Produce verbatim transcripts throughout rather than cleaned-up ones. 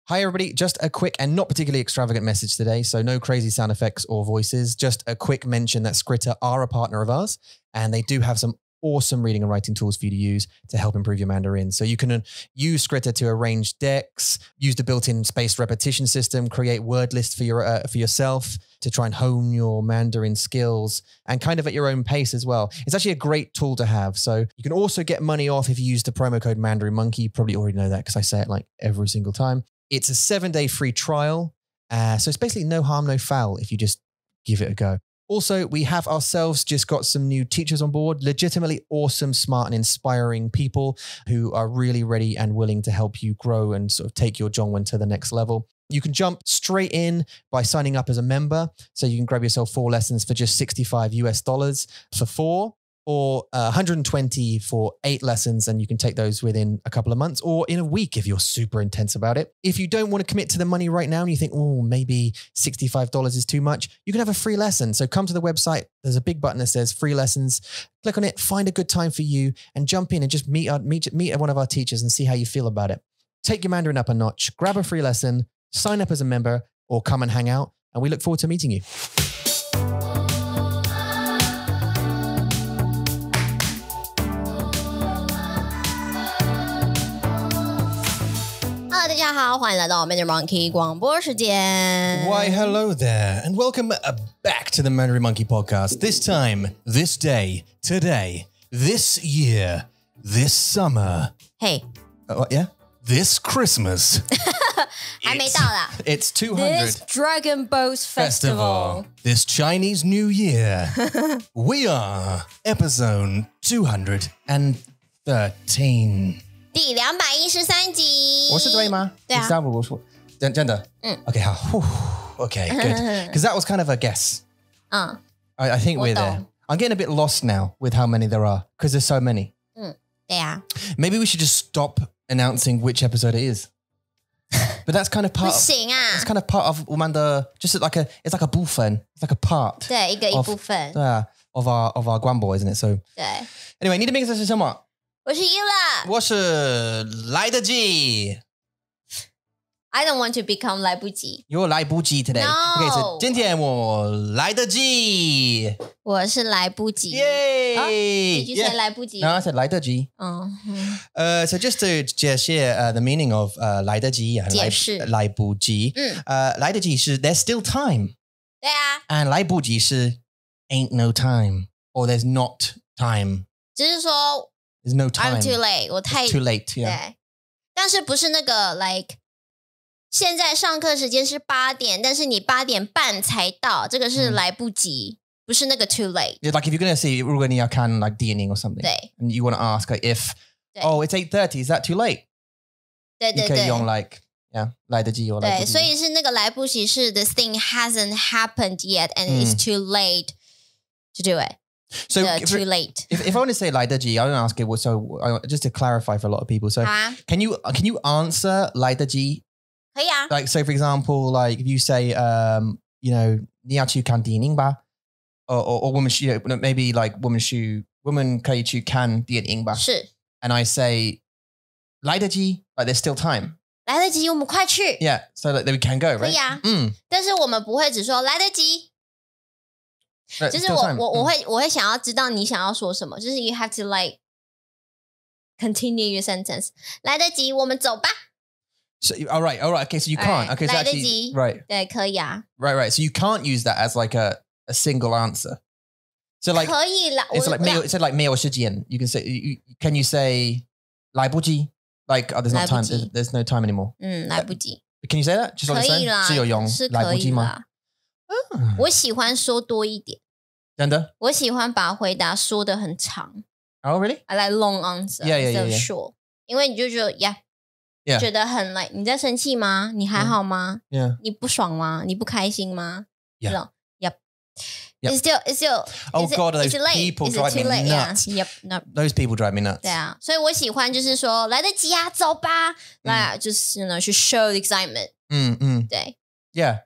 Hi, everybody. Just a quick and not particularly extravagant message today. So no crazy sound effects or voices. Just a quick mention that Skritter are a partner of ours and they do have some awesome reading and writing tools for you to use to help improve your Mandarin. So you can use Skritter to arrange decks, use the built-in spaced repetition system, create word lists for your uh, for yourself to try and hone your Mandarin skills and kind of at your own pace as well. It's actually a great tool to have. So you can also get money off if you use the promo code Mandarin Monkey. You probably already know that because I say it like every single time. It's a seven-day free trial. Uh, so it's basically no harm, no foul if you just give it a go. Also, we have ourselves just got some new teachers on board, legitimately awesome, smart and inspiring people who are really ready and willing to help you grow and sort of take your Zhongwen to the next level. You can jump straight in by signing up as a member. So you can grab yourself four lessons for just sixty-five US dollars for four, or uh, one hundred twenty for eight lessons, and you can take those within a couple of months or in a week if you're super intense about it. If you don't want to commit to the money right now and you think, oh, maybe sixty-five dollars is too much, you can have a free lesson. So come to the website. There's a big button that says free lessons. Click on it, find a good time for you, and jump in and just meet, our, meet, meet one of our teachers and see how you feel about it. Take your Mandarin up a notch, grab a free lesson, sign up as a member, or come and hang out. And we look forward to meeting you. Hello， 大家好，欢迎来到 Mandarin Monkey 广播时间。 Why, hello there, and welcome back to the Mandarin Monkey Podcast. This time, this day, today, this year, this summer. Hey, uh, what, yeah? This Christmas. 还没到啦。 It's two hundred. This Dragon Boat Festival. This Chinese New Year. We are episode two hundred thirteen. 第两百一十三集。 我是对吗？ 对啊。 第三部我说真真的。嗯。Okay, 好。Okay, good. Because that was kind of a guess. 嗯。 I, I think we're there. I'm getting a bit lost now with how many there are because there's so many. 嗯，对啊。 Maybe we should just stop announcing which episode it is. But that's kind of part. 不行啊。 It's kind of part of 我们的 just like a it's like a 部分 it's like a part. 对，一个一部分。 对啊 of our of our 官播 isn't it? So 对。 Anyway, 你的名字是什么？ 我是 Ela。 我是来得及。 I don't want to become 来不及。 You're 来不及 today. No. Okay, so 今天我来得及。 我是来不及。 Yay! Oh, did you say Yeah. 来不及？ No, I said 来得及。 嗯。 Uh, so just to 解释 uh, the meaning of uh, 来得及 and 解释。 来不及。 嗯。 Uh, 来得及是 there's still time. 对啊。 And 来不及是 ain't no time or there's not time. 只是说 There's no time. I'm too late. 我太 It's too late. Yeah. 对，但是不是那个 like 现在上课时间是八点，但是你八点半才到，这个是来不及，不是那个 too late. Yeah, like if you're going to say 如果你要看 like 电影 or something. 对。 And you want to ask like, if 对。 oh it's eight thirty, is that too late? 对对 You can 对。 用 like yeah 来得及 or 来不对， 及。 所以是那个来不及是 this thing hasn't happened yet and it's too late to do it. So The if, too late. if, if I want to say 来得及, I don't ask it. Well, so I, just to clarify for a lot of people. So 啊， can you can you answer 来得及? 可以啊。 Like so, for example, like if you say, um, you know, 你要去看电影吧? Or or, or woman, you know, maybe like woman 去 woman 可以去看电影吧? 是。 And I say 来得及, like there's still time. 来得及，我们快去。 Yeah, so that we can go, 可 right? 以啊。 Mm. 但是我们不会只说来得及。 Right, 就是 still 我 time. 我我 Mm. 会我会想要知道你想要说什么，就是 you have to like continue your sentence. 来得及，我们走吧。 So, all right, all right. Okay, so you All can't. right, Okay, so 来得 actually, 及。 right, 对，可以啊。 right, right. So you can't use that as like a, a single answer. So like 可以啦。 it's 我 like 没有, it's like 没有时间. You can say, you, can you say 来不及? Like oh, there's not time. 来不及。 There's, there's no time anymore. 嗯，来不及。 Can you say that? Just on 可 its 以 own? 啦， 是有用是可以来不及吗？ 啦。我喜欢说多一点。 真的？ 我喜欢把回答说得很长。 Oh, really? I like long answer Yeah, yeah, instead of yeah, yeah. short. 因为你就觉得 yeah, Yeah. 觉得很 like 你在生气吗？你还好吗？ Yeah. 你不爽吗？你不开心吗？ Yeah. 这种 Yep. Yep. It's still, it's still. Oh is it, God, those is it late? people is it drive too me late? nuts. Yeah. Yep. No. Those people drive me nuts. 对啊，所以我喜欢就是说来得及啊，走吧，来、 嗯、 就是呢去 show the excitement。 嗯嗯， 对。 Yeah.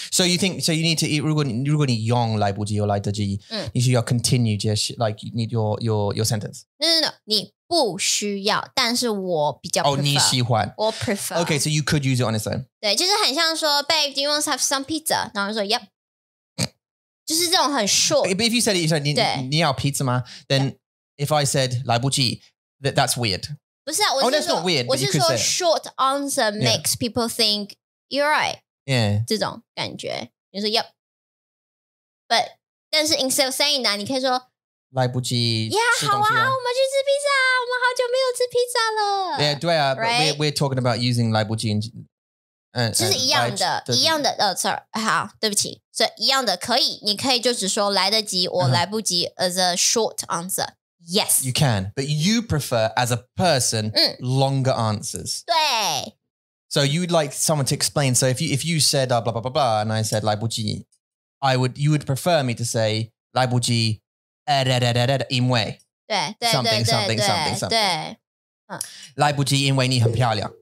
So you think so you need to 如果你如果你用来不及或来得及， 嗯， 你需要 continue 接 like you need your your your sentence. No, no, no. 你不需要，但是我比较 Oh, prefer. 你喜欢。 我 prefer. Okay, so you could use it on its own. 对，就是很像说 Babe, do you want to have some pizza? 然后就说 Yep. 就是这种很 short. But if you said it, you said 你你要 pizza 吗 Then if I said 来不及 that that's weird. 不是啊，我 Oh, 是 that's 说 not weird, 我 but you 是 could 说 say it. short answer makes people think you're right. Yeah. 这种感觉，你说 Yep. But 但是 instead of saying that, 你可以说来不及 Yeah, 好啊，我吃东西啊。 们去吃披萨，我们好久没有吃披萨了。 Yeah, 对啊 but Right? we're we're talking about using 来不及 and 嗯， 就是一样的， 对一样的，呃，sorry，好，对不起，所以一样的可以，你可以就只说来得及，我来不及 as a short answer. Yes. You can, but you prefer as a person 嗯 longer answers. 对 So you'd like someone to explain. So if you if you said uh, blah blah blah blah and I said 来不及 I would you would prefer me to say 来不及呃da da da da 因为对对 something 对 something 对 something 对 something 对， 来不及因为你很漂亮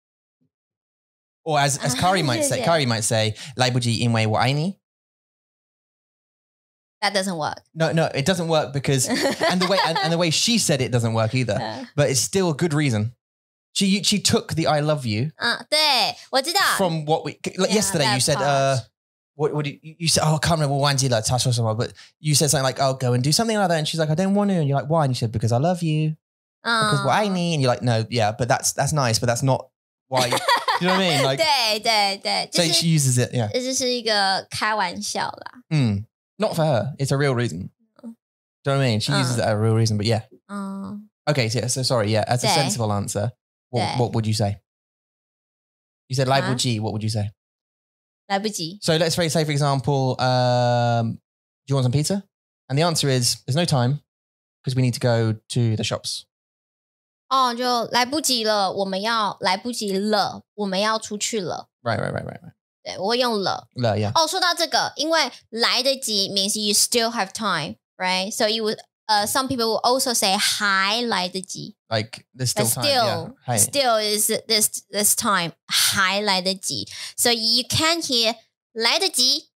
Or as as Kari might say, 谢谢 Kari might say 来不及因为我爱你 That doesn't work. No, no, it doesn't work because and the way and, and the way she said it doesn't work either. 嗯 But it's still a good reason. She she took the I love you 嗯，对，我知道。 from what we like Yeah, yesterday. You that said, part. uh, what what did you, you said? Oh, I can't remember 忘记了 touch or something. But you said something like, "Oh, go and do something like that." And she's like, "I don't want to." And you're like, "Why?" And you said, "Because I love you." Because 我爱你 And you're like, "No, yeah, but that's that's nice, but that's not why." You, you know what I mean? Like, 对对对，就 so 是 she uses it. Yeah. 这就是一个开玩笑啦。 Mm. Not for her. It's a real reason. Do you know what I mean? She uses Uh. it as a real reason. But yeah. 嗯， Okay. So, yeah, so sorry. Yeah. As a Yeah. sensible answer, what, Yeah. what would you say? You said 来不及 What would you say? 来不及。 So let's say, say for example, um, do you want some pizza? And the answer is there's no time because we need to go to the shops. 哦，就来不及了，我们要来不及了，我们要出去了。 Right, right, right, right, right. 对，我会用了。 No, yeah. 哦，说到这个，因为来得及 means you still have time, right? So you would, uh, some people will also say 还来得及 Like there's still but time. still, yeah. Hey. still is this this time 还来得及 So you can hear 来得及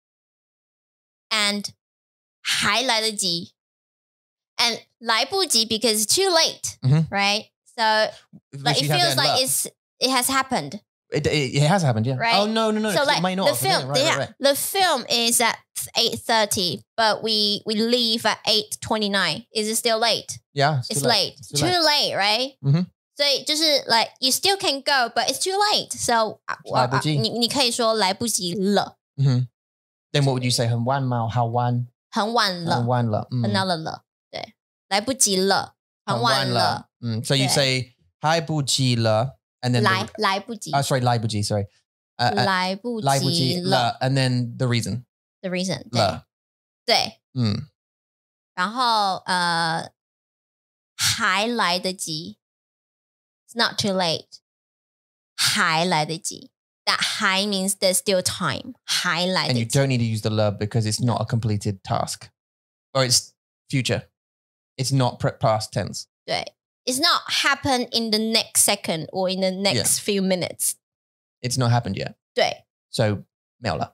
and 还来得及 and 来不及 because it's too late, Mhm. right? So Which like, it you'd have feels then like love. it's it has happened. It, it, it has happened, yeah. Right? Oh no, no, no. So it like might not the have, yeah, film, right, yeah, right, right. the film is at eight thirty, but we we leave at eight twenty nine. Is it still late? Yeah, It's too late. It's Too late, right? 嗯哼。 所以就是 like you still can go, but it's too late. So 我来不及。 你你可以说来不及了， Mhm. Then what would you say? 很晚吗？好晚， 很晚了， 很晚了。嗯。 很到了了，对，来不及了，很晚了， 嗯。So you 对。 say 来不及了 and then 来 the, 来不及 oh, sorry, 来不及 sorry. Uh, uh, 来不来不及及了了 and then the reason. the reason 对了。 对， 嗯。 然后呃还来得及 It's not too late 还来得及 That 还 means there's still time 还来 And 得 you 及 don't need to use the le because it's not a completed task. Or it's future. It's not pre- past tense. 对 It's not happen in the next second or in the next few minutes It's not happened yet. 对 So 没有了。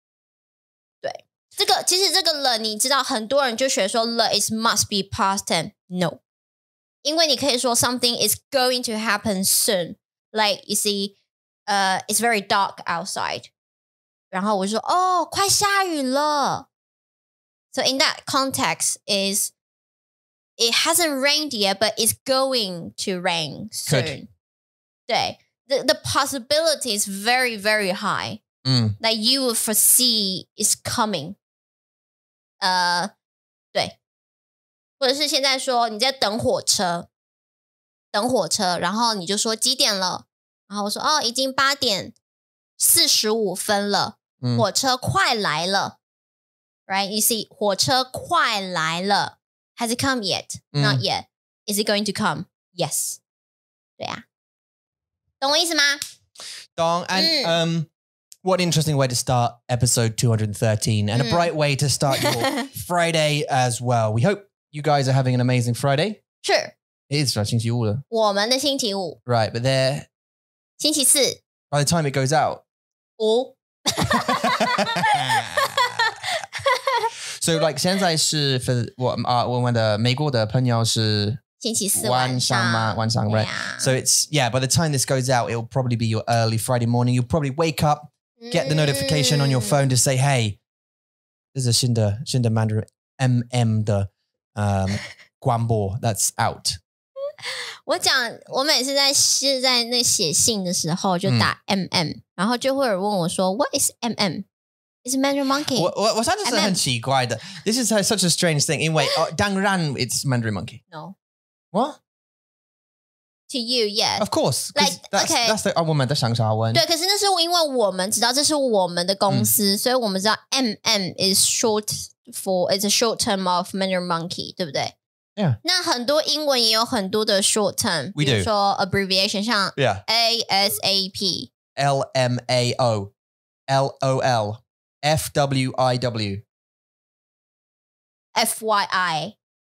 这个其实这个了你知道很多人就学说了 it must be past tense No 因为你可以说 something is going to happen soon Like you see uh, it's very dark outside 然后我就说哦快下雨了 So in that context is it hasn't rained yet but it's going to rain soon Could. 对 the, the possibility is very very high 嗯。 that you will foresee is coming 呃对或者是现在说你在等火车等火车然后你就说几点了然后我说哦已经八点四十五分了、 嗯、 火车快来了 right you see 火车快来了 has it come yet、嗯、not yet is it going to come yes 对啊懂我意思吗懂 and、嗯、um what an interesting way to start episode two hundred thirteen and mm. a bright way to start your Friday as well. We hope you guys are having an amazing Friday. Sure. It is 星期五了。 我们的星期五 Right, but there... 星期四 By the time it goes out... 五 So like 现在是 for 我啊、uh, 我们的美国的朋友是星期四晚上晚上晚上 right? So it's yeah. By the time this goes out, it'll probably be your early Friday morning. You'll probably wake up, get the notification on your phone to say, "Hey, there's a 新的新的 Mandarin M M 的 um 广播 that's out." 我讲，我每次在是在那写信的时候就打 M M，、嗯、然后就会有人问我说 "What is M M?"It's Mandarin Monkey. 我我我上次是很奇怪的 This is such a strange thing. 因为、uh, 当然 it's Mandarin Monkey. No. What? To you, yes. Of course. Like, that's, okay. That's the 我们的上下文。 对，可是那是因为我们知道这是我们的公司，嗯、所以我们知道 M M is short for it's a short term of Mandarin Monkey， 对不对？ Yeah. 那很多英文也有很多的 short term， 比如说 abbreviation， 像 yeah. A S A P、L M A O、L O L、F W I W、F Y I。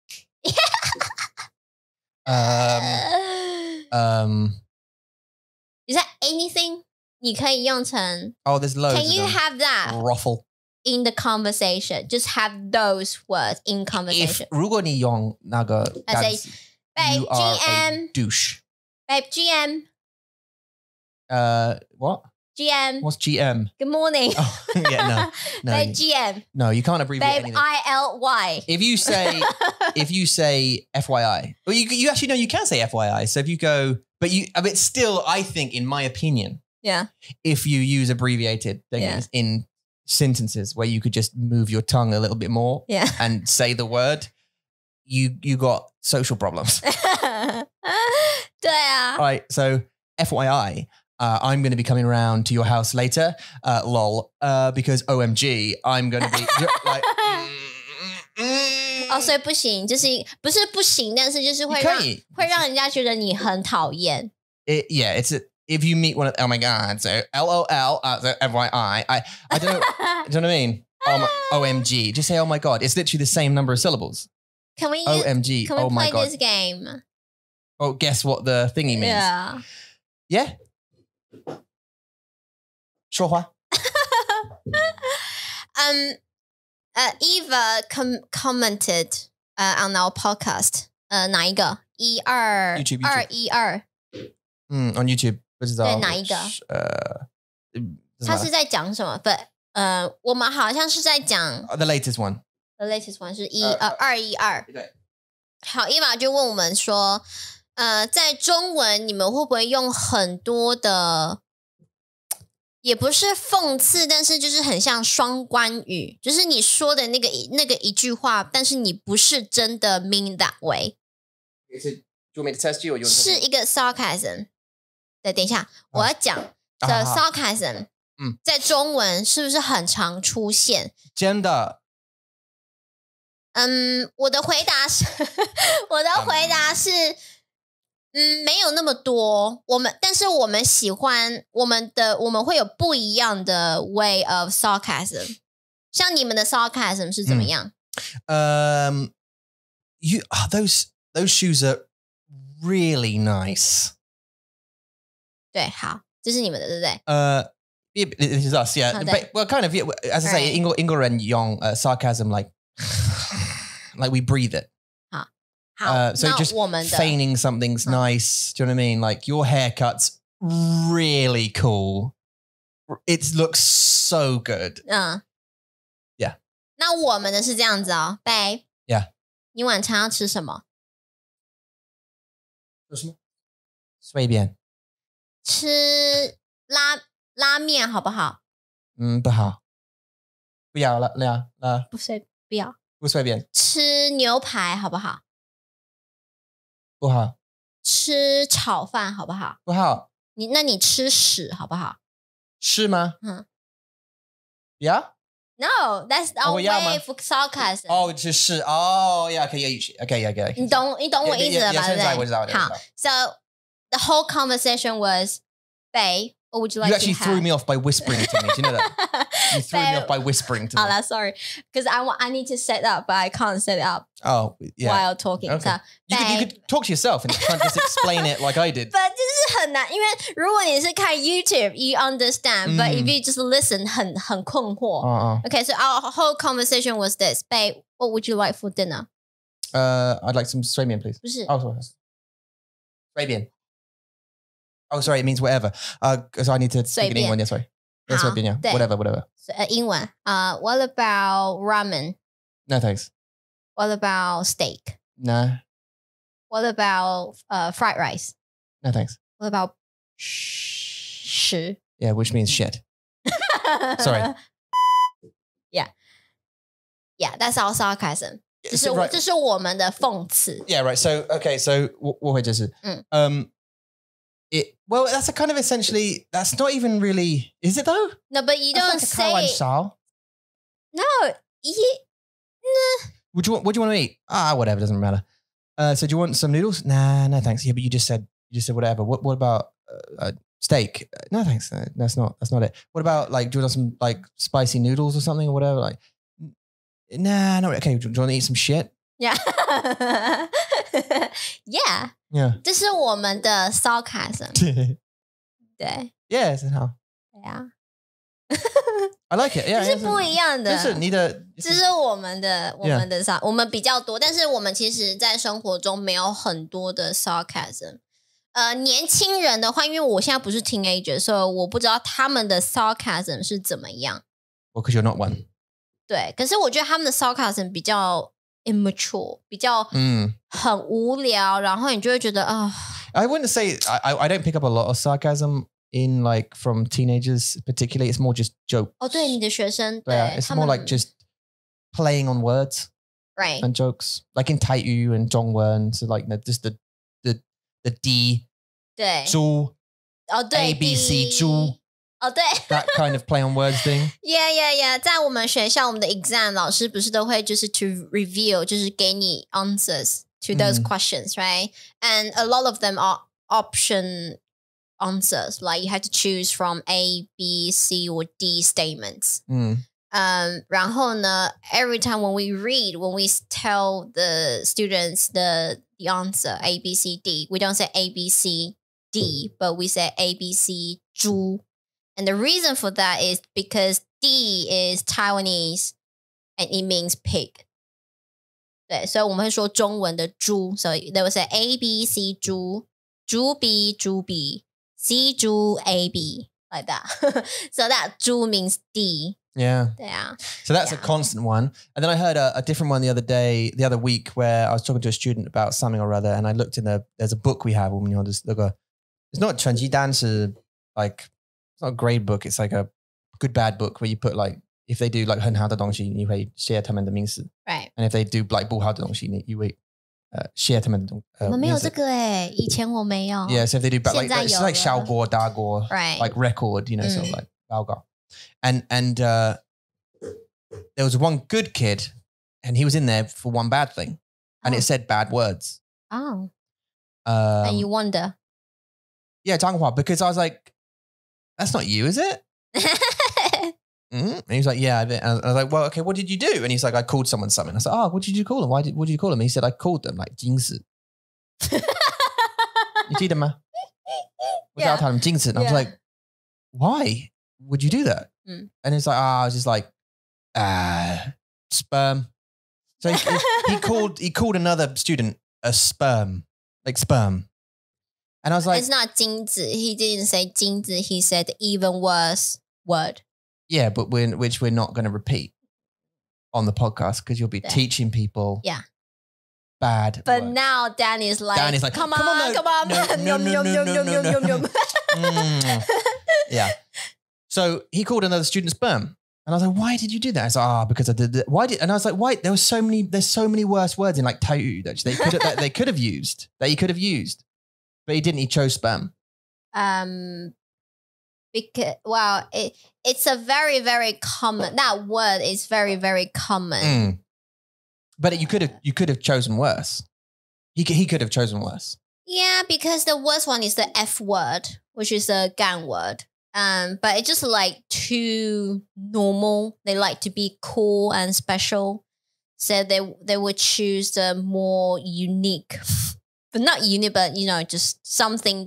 um, um, Is that anything? 你可以用成 Oh, there's loads. Can you of them. have that? Ruffle. In the conversation, just have those words in conversation. If 如果你用那个单词 Babe, you are G M. a douche. Babe, G M. Uh, what? G M. What's G M? Good morning. Oh, yeah, no. No, Babe, G M. No, you can't abbreviate Babe, anything. I L Y. If you say, if you say F Y I, well, you you actually know you can say F Y I. So if you go, but you, I mean, still, I think, in my opinion, yeah, if you use abbreviated things yeah. in sentences where you could just move your tongue a little bit more, yeah. and say the word, you you got social problems. 对啊. Right. So F Y I. Uh, I'm going to be coming around to your house later, uh, lol, uh, because O M G, I'm going to be like... 哦，所以不行，就是不是不行，但是就是会让会让人家觉得你很讨厌。 It, yeah, it's a, if you meet one of... Oh my God, so L O L, uh, so F Y I, I, I don't know, do you know what I mean? Oh my, O M G, just say, oh my God, it's literally the same number of syllables. Can we, O M G, can we oh my play God. this game? Oh, guess what the thingy means? Yeah. Yeah? 说话 um, uh, Eva com commented uh, on our podcast. 呃，哪一个？一二 YouTube 二一二。 嗯 on YouTube 不知道。 对，哪一个？ 呃， 他是在讲什么？不，呃，我们好像是在讲 the latest one. The latest one 是一呃二一二。对。好，伊娃就问我们说，呃，在中文你们会不会用很多的？也不是讽刺，但是就是很像双关语，就是你说的那个那个一句話，但是你不是真的 mean that way。 是 Do you want me to test you or you want to test me? 是一个 sarcasm。对，等一下，我要讲 the sarcasm，嗯，在中文是不是很常出现？ 真的。 嗯，我的回答是，我的回答是。嗯，没有那么多。我们，但是我们喜欢我们的，我们会有不一样的 way of sarcasm。像你们的 sarcasm 是怎么样？ 嗯、um, you oh, those those shoes are really nice。 对，好，这是你们的，对不对？ 呃、uh, ，this is us, yeah. But well, kind of, as I say, 英国英国人用 sarcasm like like we breathe it. Uh, so just feigning something's nice. Do you know what I mean? Like your haircut's really cool. It looks so good. 嗯 Yeah. 那我们的是这样子哦 ，Babe. Yeah. 你晚餐要吃什么？ 吃什么？随便。 吃拉拉面好不好？ 嗯，不好。不要了，了了。 不随不要。 不随便。 吃牛排好不好？ 不好。 吃炒饭好不好？ 不好。 你那你吃屎好不好？ 是吗？ 嗯。 Yeah? No, that's our way for sarcasm. 哦，就是哦 ，Yeah, okay, yeah, okay, yeah, okay. 你懂你懂我意思了吧？对不对？好 ，So the whole conversation was, Babe, what would you like to have? You actually threw me off by whispering to me. Do you know that? You threw me off by whispering to me. Oh, that's sorry. Because I want, I need to set up, but I can't set it up. Oh, yeah. While talking. Okay. So, you, could, you could talk to yourself and try and just explain it like I did. But 就是很难，因为如果你是看 YouTube, you understand, but if Mm. you just listen, 很很困惑。 Uh-uh. Okay, so our whole conversation was this. Babe, what would you like for dinner? Uh, I'd like some 随便 please. 不是 Oh, sorry. 随便. Oh, sorry, it means whatever. Uh, so I need to speak in 随便。 English. Yeah, sorry. Yeah, 好， 随便, yeah. 对。 Whatever, whatever. 呃，英文。Uh, what about ramen? No, thanks. What about steak? No, What about uh, fried rice? no, thanks. What about 屎? Yeah, which means shit. Sorry. Yeah. Yeah, that's our sarcasm. 这是 So, right. 这是我们的讽刺。 Yeah, right. So, okay, so 我我会解释. Mm. Um, it well, that's a kind of essentially. That's not even really. Is it though? No, but you That's don't like a say. Taiwan No, you, Would you want? What do you want to eat? Ah, whatever. Doesn't matter. Uh, so do you want some noodles? Nah, no thanks. Yeah, but you just said you just said whatever. What What about uh, uh, steak? Uh, no thanks. Uh, that's not that's not it. What about like do you want some like spicy noodles or something or whatever? Like, nah, no. Okay, do you want to eat some shit? yeah, yeah. Yeah. 这是我们的 sarcasm. 对 yeah, so how? 对啊， I like it. Yeah, 这是不一样的。 就是你的， 这是我们的我们的 sar， 我们比较多，但是我们其实在生活中没有很多的 sarcasm。呃，年轻人的话，因为我现在不是 teenager， 所以我不知道他们的 sarcasm 是怎么样。 Well, because you're not one. 对，可是我觉得他们的 sarcasm 比较 immature， 比较嗯很无聊，然后你就会觉得啊。 I wouldn't say I I don't pick up a lot of sarcasm in like from teenagers particularly. It's more just jokes. 哦，对，你的学生，对 Yeah, it's 他 more 们 like just playing on words right and jokes, like in Taiyu and Zhongwen. So like the- just the the the D, 对 Zhu, 哦对 A B C 第猪哦对 that kind of play on words thing. Yeah, yeah, yeah. 在我们学校，我们的 exam 老师不是都会就是 to reveal， 就是给你 answers to those 嗯 questions, right? And a lot of them are option answers. Like you have to choose from A, B, C, or D statements. Mm. Um, 然后呢 every time when we read, when we tell the students the the answer A, B, C, D, we don't say A, B, C, D, but we say A, B, C, 猪. And the reason for that is because D is Taiwanese and it means pig. 对，所以我们会说中文的猪， so they will say A, B, C, 猪，猪 B, 猪 B, C, 猪 A, B, like that. So that 猪 means D. Yeah. 对啊 So that's Yeah. a constant one. And then I heard a, a different one the other day, the other week, where I was talking to a student about something or other, and I looked in the there's a book we have. When you know, there's like a, it's not 成绩单, it's like it's not a grade book. It's like a good bad book where you put like if they do like 很好的东西，你会写他们的名字 Right. and if they do like 不好的东西，你你会呃写他们的东呃我们没有名字。 这个诶，以前我没有。 Yeah, so if they do bad, like 现在 it's 有 like 了。 小国大国 Right. like record, you know, sort of Mm. like Valgar. And and uh, there was one good kid, and he was in there for one bad thing, and Oh. it said bad words. Oh. Um, And you wonder. yeah, 脏话, because I was like, that's not you, is it? Mm? And he was like, yeah. I did. And I was like, well, okay, what did you do? And he's like, I called someone something. I said, oh, what did you call them? Why did what did you call them? And he said, I called them like 金子. You see them, man? Yeah. Without telling him 金子. And I was Yeah. like, why would you do that? Mm. And it's like, ah, I was just like, ah, sperm. So he, he called he called another student a sperm, like sperm. And I was like, It's not 金子. He didn't say 金子. He said even worse word. yeah, but we're, which we're not going to repeat on the podcast because you'll be Yeah. teaching people Yeah. bad But words. now Danny's like, Danny's like, come come on, on, no, come on. no, no, no, no, no, no, no, no. Mm. Yeah. So he called another student sperm. And I was like, why did you do that? I was like, ah, because I did that. Why did, and I was like, why? There was so many, there's so many worse words in like tau that they could have, that they could have used, that he could have used. But he didn't, he chose sperm. Um, because, well, it, it's a very, very common, that word is very, very common. Mm. But you could have, you could have chosen worse. He could, he could have chosen worse. Yeah, because the worst one is the F word, which is a gang word. Um, but it's just like too normal. They like to be cool and special. So they they would choose the more unique, but not unique, but you know, just something that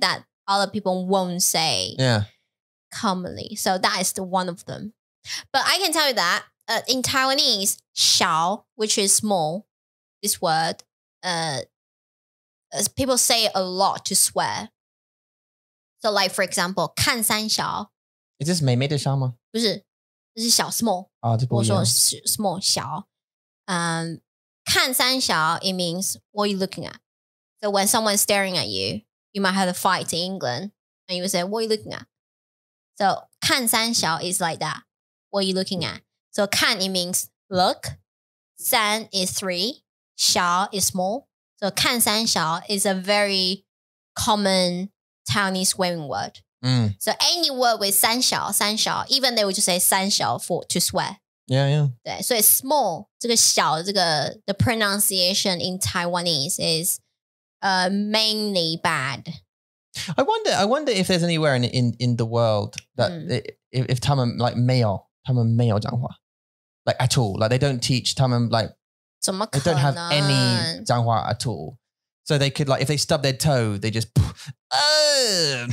other people won't say yeah. commonly. So that is the one of them. But I can tell you that uh, in Taiwanese, 小, which is small, this word, uh, people say it a lot to swear. So like, for example, 看三小. Is this 妹妹的小吗？ 不是，这是小 small. 啊，这不一样。 我说 small 小。Um, 看三小, it means what are you looking at? So when someone's staring at you, you might have a fight in England and you would say, what are you looking at? So 看三小 is like that. What are you looking at? So 看 it means look. 三 is three. 小 is small. So 看三小 is a very common Taiwanese swearing word. Mm. So any word with 三小, 三小, even they would just say 三小 for to swear. Yeah, yeah. 对，所以 small 这个小这个 the pronunciation in Taiwanese is uh, mainly bad. I wonder. I wonder if there's anywhere in in, in the world that Mm. it, if if 他们 like 没有他们没有讲话 like at all, like they don't teach 他们 like 怎么 they 可 don't have 能 any 讲话 at all. So they could like if they stub their toe, they just uh,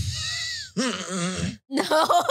No.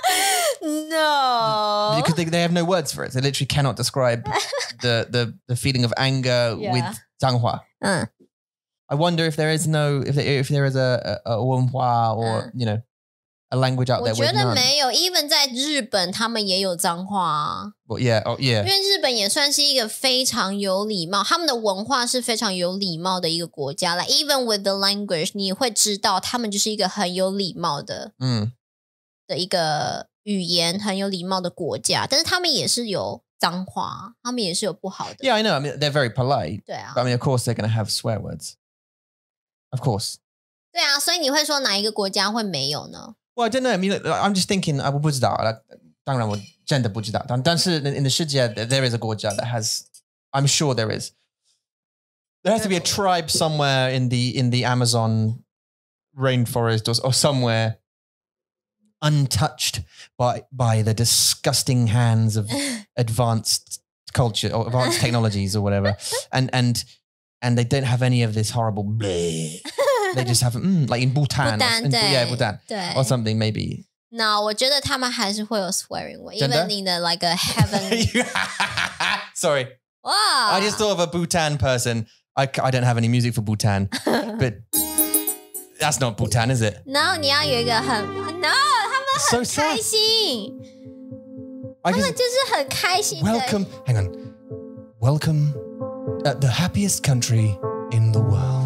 No. because they, they have no words for it. They literally cannot describe the the the feeling of anger Yeah. with 讲话. 嗯 I wonder if there is no if there, if there is a a, a 文化 or you know a language out 我 there 觉 with 得 none. 没有 even 在日本他们也有脏话啊 But yeah, oh 因 yeah. 为日本也算是一个非常有礼貌他们的文化是非常有礼貌的一个国家 like even with the language 你会知道他们就是一个很有礼貌的 Mm. 的一个语言很有礼貌的国家但是他们也是有脏话他们也是有不好的 Yeah, I know. I mean, they're very polite. 对啊 But I mean, of course, they're going to have swear words. Of course. 对啊所以你会说哪一个国家会没有呢 Well, I don't know. I mean, like, I'm just thinking. 我不知道，当然我真的不知道。但但是 in the 世界 there is a 国家 that has. I'm sure there is. There has to be a tribe somewhere in the in the Amazon rainforest or, or somewhere untouched by by the disgusting hands of advanced culture or advanced technologies or whatever, and and and they don't have any of this horrible. Bleh. They just have mm, like in Bhutan, 不丹 or, in, 对 yeah, Bhutan 对 or something maybe. No 我觉得他们还是会有 swearing word 真的 even in the like a heaven Sorry, 哇 I just thought of a Bhutan person. I, I don't have any music for Bhutan, but that's not Bhutan, is it? No 你要有一个很 No 他们 So 很 sad. 开心 I 他们 just, 就是很开心的 welcome, hang on. Welcome at the happiest country in the world.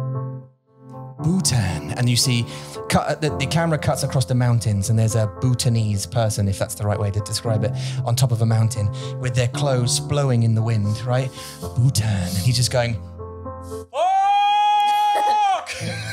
Bhutan. And you see, cut, the, the camera cuts across the mountains and there's a Bhutanese person, if that's the right way to describe it, on top of a mountain with their clothes blowing in the wind, right? Bhutan. And he's just going, fuck!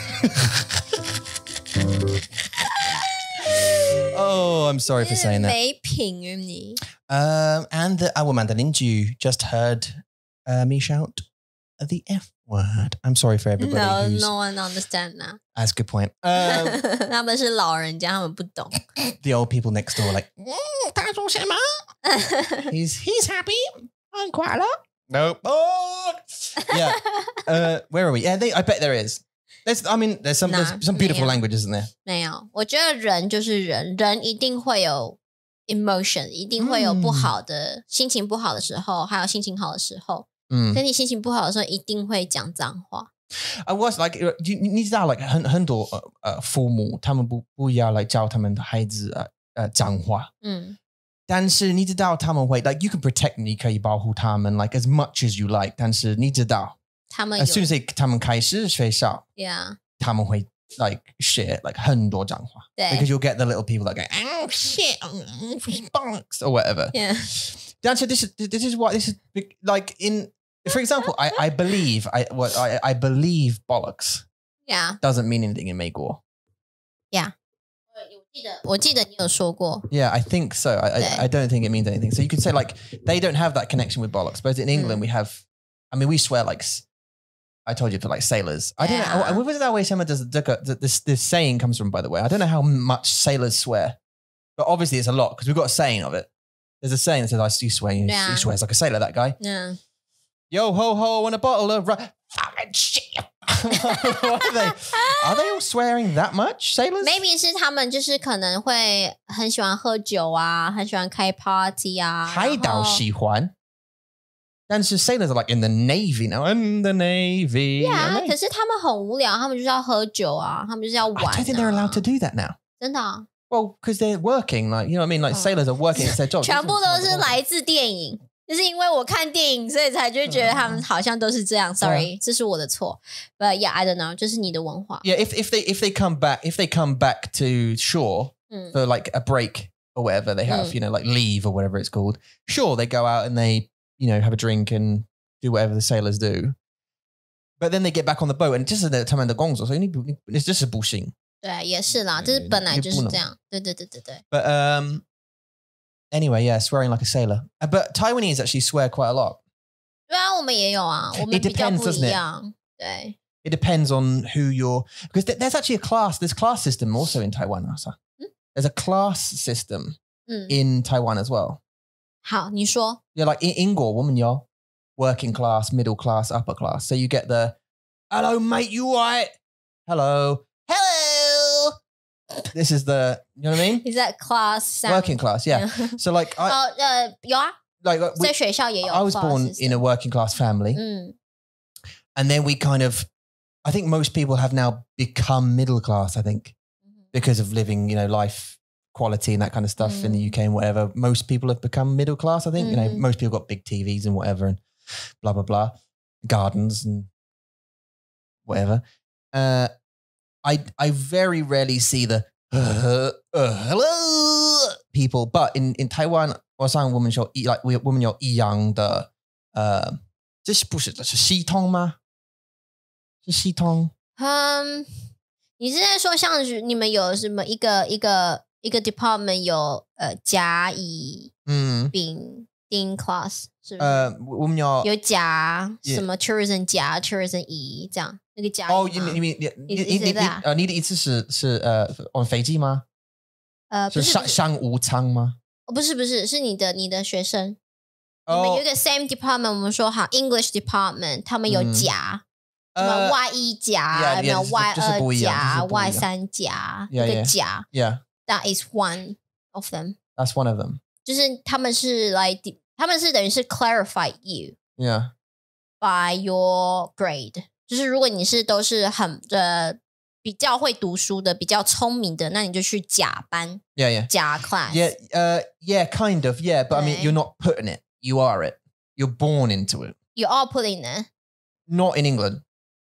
Oh, I'm sorry for saying that. 没品于你 Um, and the, our Mandarin Jew just heard uh, me shout the F word. I'm sorry for everybody No who's... no one understand that That's a good point. Um, 他们是老人家他们不懂 the old people next door are like, mm, 他说什么? he's, he's happy. I'm quite a lot. Nope. Oh! Yeah. Uh, where are we? Yeah, they, I bet there is. There's, I mean, there's some, Nah, there's some beautiful 没有 language, isn't there? 没有我觉得人就是人人一定会有 emotion 一定会有不好的、心情不好的时候还有心情好的时候 Mm. 跟你心情不好的时候一定会讲脏话 I was like, you, you need to like 很很多呃父母他们不不要来教他们的孩子呃呃讲话， 嗯但是你知道他们会 like you can protect 你可以保护他们 like as much as you like，但是你知道他们有 as soon as they 他们开始学校， Yeah 他们会 like share like 很多讲话， 对 because you'll get the little people that go oh shit bollocks or whatever. Yeah 但是 this is this is what this is like in. For example, I, I believe I what I, I believe bollocks Yeah doesn't mean anything in 美国. Yeah 我记得我记得你有说过 Yeah, I think so. I, I I don't think it means anything. So you could say like they don't have that connection with bollocks. But in England, Mm. we have. I mean, we swear like I told you for like sailors. I don't Yeah. know. What was that way? Some of this this this saying comes from, by the way. I don't know how much sailors swear, but obviously it's a lot because we've got a saying of it. There's a saying that says, "I see swear." He Yeah. swears like a sailor. That guy. Yeah Yo ho ho and a bottle of rum. Fucking shit. What are they? Are they all swearing that much, sailors? Maybe 是他们就是可能会很喜欢喝酒啊，很喜欢开 party 啊。 海岛喜欢。但是 sailors are like in the navy now, in the navy. Yeah, 可是他们很无聊，他们就是要喝酒啊，他们就是要玩、啊。 I don't think they're allowed to do that now. 真的啊 Well, because they're working, like, you know what I mean? Like, sailors are working, it's their job. 全部都是来自电影。就是因为我看电影，所以才就觉得他们好像都是这样。Sorry，、uh, 这是我的错。But yeah, I don't know， 这是你的文化。 Yeah, if if they if they come back if they come back to shore、嗯、for like a break or whatever they have,、嗯、you know, like leave or whatever it's called. Sure, they go out and they you know have a drink and do whatever the sailors do. But then they get back on the boat and 这是他们的工作，所以你你这是不行。对， 也是啦，这是本来就是这样。对对对对对。 But um. Anyway, yeah, swearing like a sailor. Uh, but Taiwanese actually swear quite a lot. 对啊，我们也有啊，我们比较不一样。对。 It depends on who you're... Because there's actually a class, there's class system also in Taiwan, Asa. Hmm? There's a class system hmm. in Taiwan as well. 好，你说。 Yeah, like in 英国，我们有 working class, middle class, upper class. So you get the, hello, mate, you right? Hello. Hello. This is the, you know what I mean? Is that class sound? Working class, yeah. So like I, 哦呃有啊 like, like we, 在学校也有 I was born in a working class family. 嗯 And then we kind of, I think most people have now become middle class, I think, because of living, you know, life quality and that kind of stuff mm. in the U K and whatever. Most people have become middle class, I think. Mm. You know, most people got big T Vs and whatever and blah, blah, blah. Gardens and whatever. Uh, I I very rarely see the uh, uh, hello people, but in in Taiwan, 我上我们有一 like 我们有一样的呃，这是不是这是系统吗？是系统？ 嗯，你是在说像你们有什么一个一个一个 department 有呃甲乙嗯丙丁 class 是不是？ 呃，我们有有甲什么 tourism 甲 tourism 乙这样。那个甲哦，你你你你你你你呃，你的意思是是呃，on 飞机吗？ 呃，不是商商务舱吗？ 哦，不是不是，是你的你的学生。你们有一个 same department，我们说好 English department， 他们有甲，什么 Y 一甲，有没有 Y 二甲、Y 三甲，那个甲 ，Yeah，that is one of them. That's one of them. 就是他们是来，他们是等于是 clarify you，Yeah， by your grade。就是如果你是都是很呃比较会读书的、比较聪明的，那你就去甲班 ，Yeah, yeah, 甲 class. Yeah, uh, yeah, kind of, yeah. But I mean, you're not putting it. You are it. You're born into it. You are putting it. Not in England.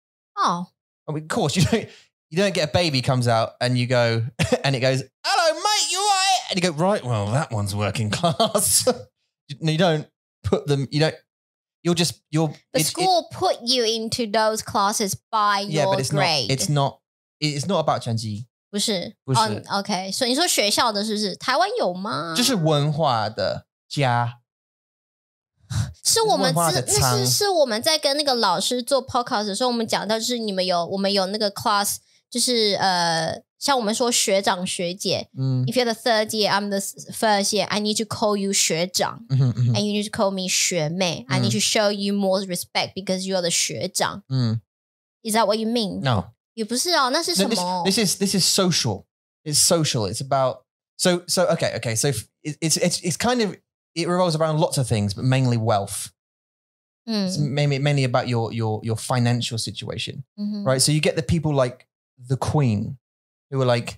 Oh. I mean, of course, you don't. You don't get a baby comes out and you go and it goes, "Hello, mate, you right?" And you go, "Right, well, that one's working class." You don't put them. You don't. You're just you're. The school it, put you into those classes by yeah, your but it's grade. Not, it's not. It's not about 成绩。 不是， 不是。 Oh, OK， 所以你说学校的是不是？台湾有吗？ 就是文化的家。 是我们是那是是我们在跟那个老师做 podcast 的时候，我们讲到就是你们有我们有那个 class， 就是呃。像我们说学长学姐、嗯、，If you're the third year, I'm the first year. I need to call you 学长、嗯嗯、，and you need to call me 学妹、嗯。I need to show you more respect because you're the 学长。嗯 ，Is that what you mean? No， 也不是哦，那是什么 no, this, this is this is social. It's social. It's about so so okay okay. So it's it's it's kind of it revolves around lots of things, but mainly wealth. Mm. It's mainly mainly about your your your financial situation, mm-hmm. right? So you get the people like the Queen. Who were like,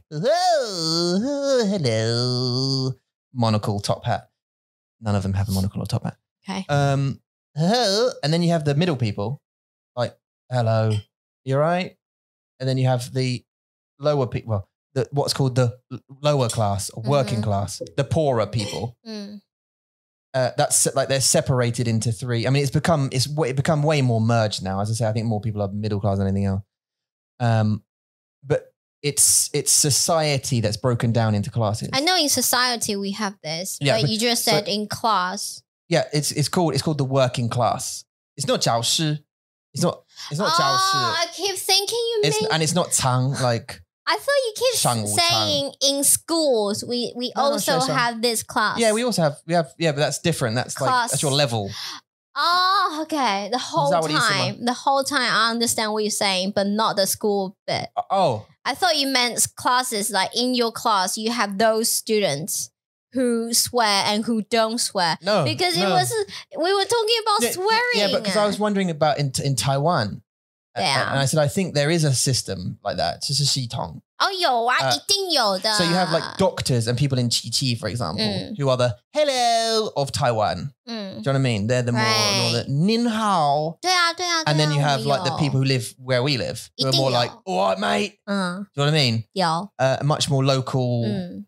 oh, hello, monocle, top hat. None of them have a monocle or top hat. Okay. Um, hello. And then you have the middle people, like, hello, you right? And then you have the lower people, well, the, what's called the lower class or working mm-hmm. class, the poorer people. Mm. Uh, that's like they're separated into three. I mean, it's become it's it become way more merged now. As I say, I think more people are middle class than anything else. Um, but It's it's society that's broken down into classes. I know in society we have this, yeah, but, but you just said so, in class. Yeah, it's it's called it's called the working class. It's not 教师. It's not it's not 教师. Oh, I keep thinking you it's, mean and it's not 长 like. I thought you keep saying in schools we we no, also no, have this class. Yeah, we also have we have yeah, but that's different. That's class. Like that's your level. Oh, okay. The whole that what it is, time, the whole time I understand what you're saying, but not the school bit. Oh, I thought you meant classes like in your class you have those students who swear and who don't swear. No, because no. it was we were talking about yeah, swearing. Yeah, but because I was wondering about in in Taiwan. Yeah. And I said I think there is a system like that. 就是系统. Oh, 有啊, Uh, 一定有的. So you have like doctors and people in Chichi, for example, Mm. who are the hello of Taiwan. Mm. Do you know what I mean? They're the more, Right. more the nin hao. 对啊,对啊, And then you 对啊, have like the 我有. people who live where we live, who are 一定 more 有. like, all right, mate. 嗯, Do you know what I mean? 有. Uh, much more local 嗯,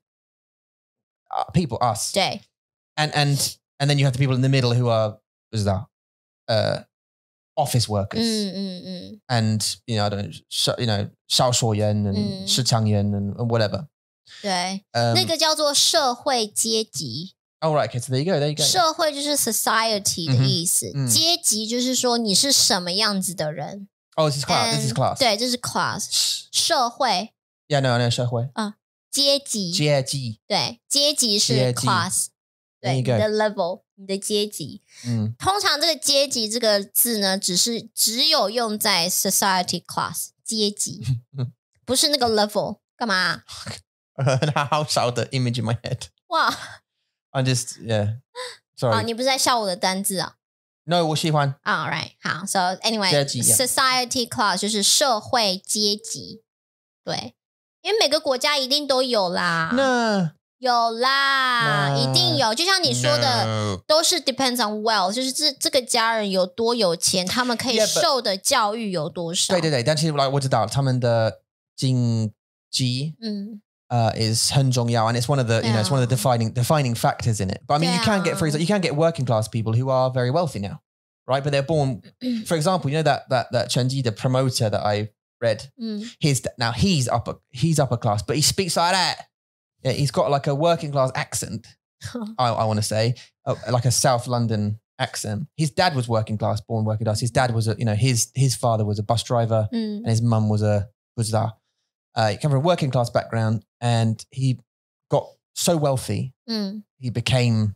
uh, people, us. 对. And and and then you have the people in the middle who are, what is that? Uh, office workers. 嗯, 嗯, 嗯. And, you know, I don't know, sh- you know, 少数人 and 嗯. 市场人 and, and whatever. 对, Um, 那个叫做社会阶级. Oh, right. Okay. So there you go. There you go. 社会就是 society 的意思, 嗯哼, 嗯。 阶级就是说你是什么样子的人. Oh, this is class. This is And- class. 对, 这是 class. 社会, Yeah, no, no, 社会. 阶级. 阶级. 对, 阶级是阶级. class. 对, There you 你 go. 的 level, 你的阶级. 嗯。 通常这个阶级这个字呢，只是只有用在 society class 阶级，不是那个 level。干嘛？ 好少的 image in my head. 哇 I'm just, yeah. 哦， Sorry. 你不是在笑我的单字啊 No, 我喜欢. ？All right，好 ，so anyway， 阶级，yeah. society class 就是社会阶级，对，因为每个国家一定都有啦。 No. 有啦， No. 一定有。就像你说的 No. 都是 depends on wealth，就是这这个家人有多有钱，他们可以 Yeah, but- 受的教育有多少。 对对对，但是 like 我知道他们的经济嗯 uh, is 很重要 and it's one of the, you know, it's one of the defining defining factors in it. But I mean, you can get, for example, you can get working class people who are very wealthy now, right? But they're born, for example, you know that that that Chenji, the promoter that I read, 嗯 his now he's upper he's upper class, but he speaks like that. Yeah, he's got like a working class accent. I, I want to say uh, like a South London accent. His dad was working class, born working class. His dad was a, you know, his his father was a bus driver, 嗯 and his mum was a was that. Uh, he came from a working class background, and he got so wealthy 嗯 he became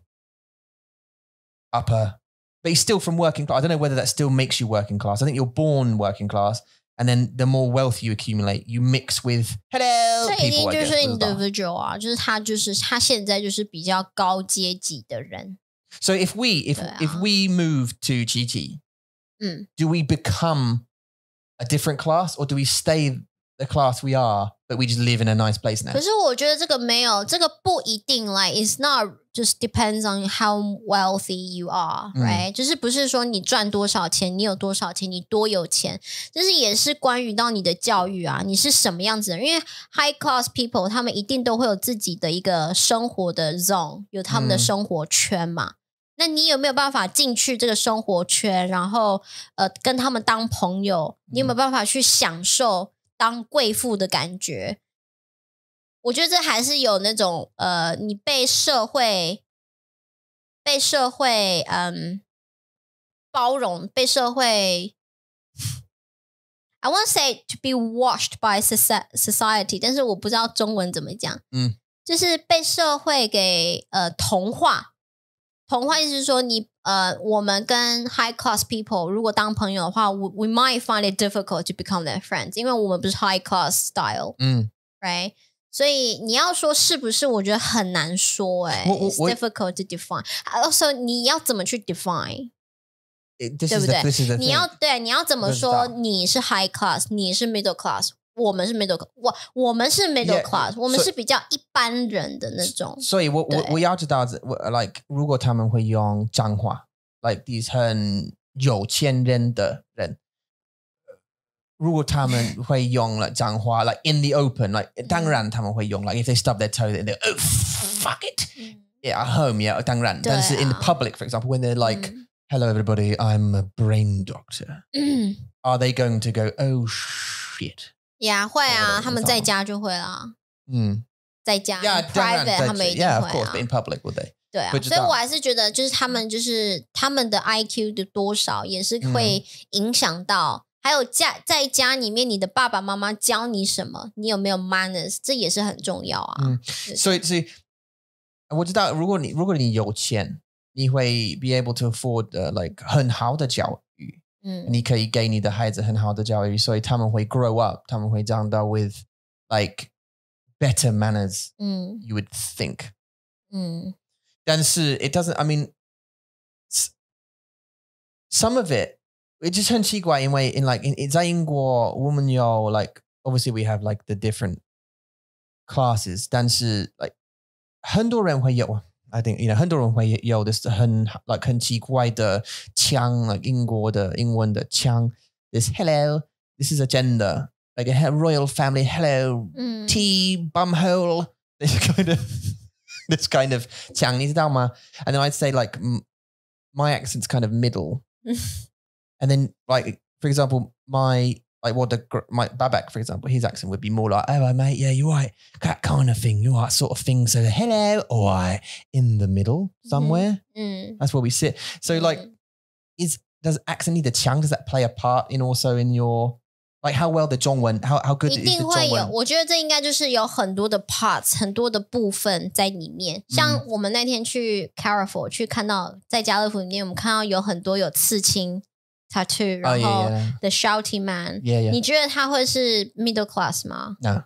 upper. But he's still from working class. I don't know whether that still makes you working class. I think you're born working class. And then the more wealth you accumulate, you mix with hello 这一定 people. I 就 guess, 是 was that. individual 啊，就是他就是他现在就是比较高阶级的人。 So if we if 对啊。 if we move to Chi Chi, 嗯 do we become a different class, or do we stay the class we are, but we just live in a nice place now? 可是我觉得这个没有，这个不一定 like it's not just depends on how wealthy you are, 嗯 right？、就是不是说你赚多少钱，你有多少钱，你多有钱，就是也是关于到你的教育啊，你是什么样子的人？因为 high class people 他们一定都会有自己的一个生活的 zone， 有他们的嗯生活圈嘛。那你有没有办法进去这个生活圈，然后呃跟他们当朋友？你有没有办法去享受当贵妇的感觉？我觉得这还是有那种呃，你被社会被社会嗯包容，被社会 I want to say to be watched by society， 但是我不知道中文怎么讲。 嗯， 就是被社会给呃同化。同化意思是说你呃，我们跟 high class people 如果当朋友的话 we, we might find it difficult to become their friends， 因为我们不是 high class style， 嗯 right？ 所以你要说是不是，我觉得很难说哎、欸、 我我 ，it's 我 difficult to define。also 你要怎么去 define， It- this 对 is 不 the, 对 this is the？ 你 thing. 要对你要怎么不知说道你是 high class， 你是 middle class， 我们是 middle， 我我们是 middle Yeah， class， 我们所以是比较一般人的那种。 所以我我对我要知道我 like 如果他们会用脏话 like these 很有钱人的人，如果他们会用了脏话 like in the open like 当然他们会用 like if they stub their toe they oh fuck it 嗯 yeah at home yeah 当然对啊。 但是 in the public for example when they're like 嗯 hello everybody I'm a brain doctor 嗯 are they going to go oh shit 呀，会啊， 我他们在家就会啦， 嗯在家 yeah 当然 private 他们一定 yeah 会 of course 啊 but in public would they 对啊， 不知道所以我还是觉得，就是他们就是他们的 I Q 的多少，也是会影响到。还有家在家里面，你的爸爸妈妈教你什么，你有没有 manners， 这也是很重要啊。 嗯所以所以我知道如果你如果你有钱你会 be able to afford、uh, like 很好的教育，嗯，你可以给你的孩子很好的教育，所以他们会 grow up， 他们会长大 with like better manners，嗯 you would think， 嗯，但是 it doesn't, I mean some of it it just 很奇怪，因为 in like in 在英国我们有 like obviously we have like the different classes， 但是 like 很多人会有 I think you know 很多人会有的是很 like 很奇怪的腔 like 英国的英文的腔 this hello this is a gender like a royal family hello、嗯、tea bumhole this kind of this kind of 腔你知道吗 and then I'd say like my accent's kind of middle and then like for example my like what the my Babak, for example, his accent would be more like, "Oh, mate, yeah, you're right," that kind of thing, you're right, sort of thing. So, hello, all right, in the middle somewhere. Mm. That's where we sit. So, mm. like, is does accent need the Qiang? Does that play a part in also in your like how well the 中文 how how good is the 中文？一定会有， 我觉得这应该就是有很多的 parts， 很多的部分在里面。像我们那天去 Carrefour 去看到，在家乐福里面，我们看到有很多有刺青。tattoo， 然后 oh, yeah, yeah. the shouty man， yeah, yeah. 你觉得他会是 middle class 吗 ？No，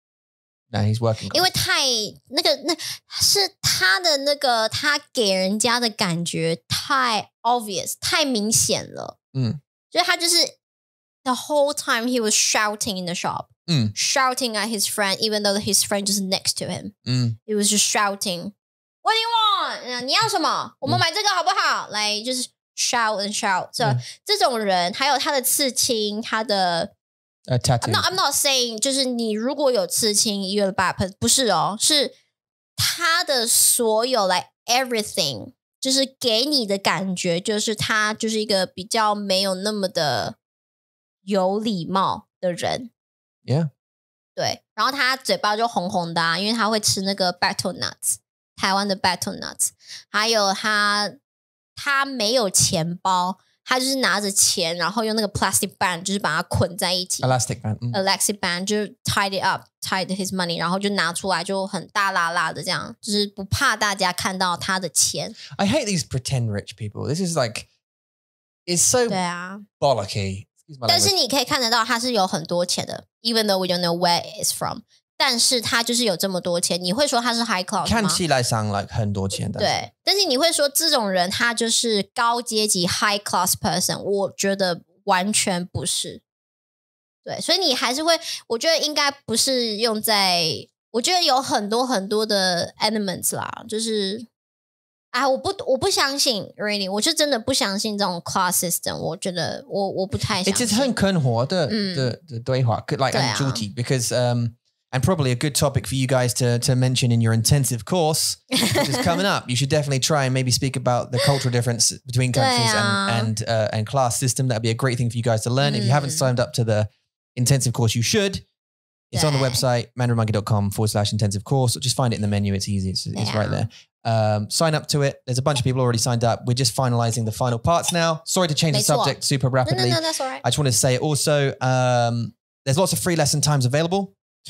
no, he's working class. 因为太那个那是他的那个他给人家的感觉太 obvious， 太明显了。嗯，所以他就是 the whole time he was shouting in the shop， 嗯 ，shouting at his friend even though his friend just next to him， 嗯 ，he was just shouting。What do you want？ 你要什么？我们买这个好不好？来就是。shout and shout， so、嗯、这种人还有他的刺青，他的、 uh, tattoo。I'm not, I'm not saying 就是你如果有刺青 you're bad， 不是哦，是他的所有 like everything， 就是给你的感觉就是他就是一个比较没有那么的有礼貌的人。 Yeah， 对，然后他嘴巴就红红的啊，因为他会吃那个 battle nuts， 台湾的 battle nuts， 还有他。他没有钱包，他就是拿着钱，然后用那个 plastic band， 就是把它捆在一起。 Elastic band， 嗯 ，elastic band 就是 tied it up，tied his money， 然后就拿出来，就很大拉拉的这样，就是不怕大家看到他的钱。 I hate these pretend rich people. This is like, it's so 对啊 bollocky. 但是你可以看得到他是有很多钱的 ，even though we don't know where it's from。但是他就是有这么多钱，你会说他是 high class 吗？ 看起来像 like 很多钱的。 对，但是你会说这种人他就是高阶级 high class person， 我觉得完全不是。对，所以你还是会，我觉得应该不是用在，我觉得有很多很多的 elements 啦，就是啊，我不我不相信 really， 我是真的不相信这种 class system， 我觉得我我不太相信。 It's 很困惑的、嗯、的的对话 ，like 很主题 ，because um. And probably a good topic for you guys to, to mention in your intensive course, which is coming up. You should definitely try and maybe speak about the cultural difference between countries and and, uh, and class system. That'd be a great thing for you guys to learn. Mm. If you haven't signed up to the intensive course, you should. It's on the website, mandarinmonkey.com forward slash intensive course. Or just find it in the menu. It's easy. It's, it's right there. Um, sign up to it. There's a bunch of people already signed up. We're just finalizing the final parts now. Sorry to change the subject super rapidly. No, no, no, that's all right. I just wanted to say also, um, there's lots of free lesson times available.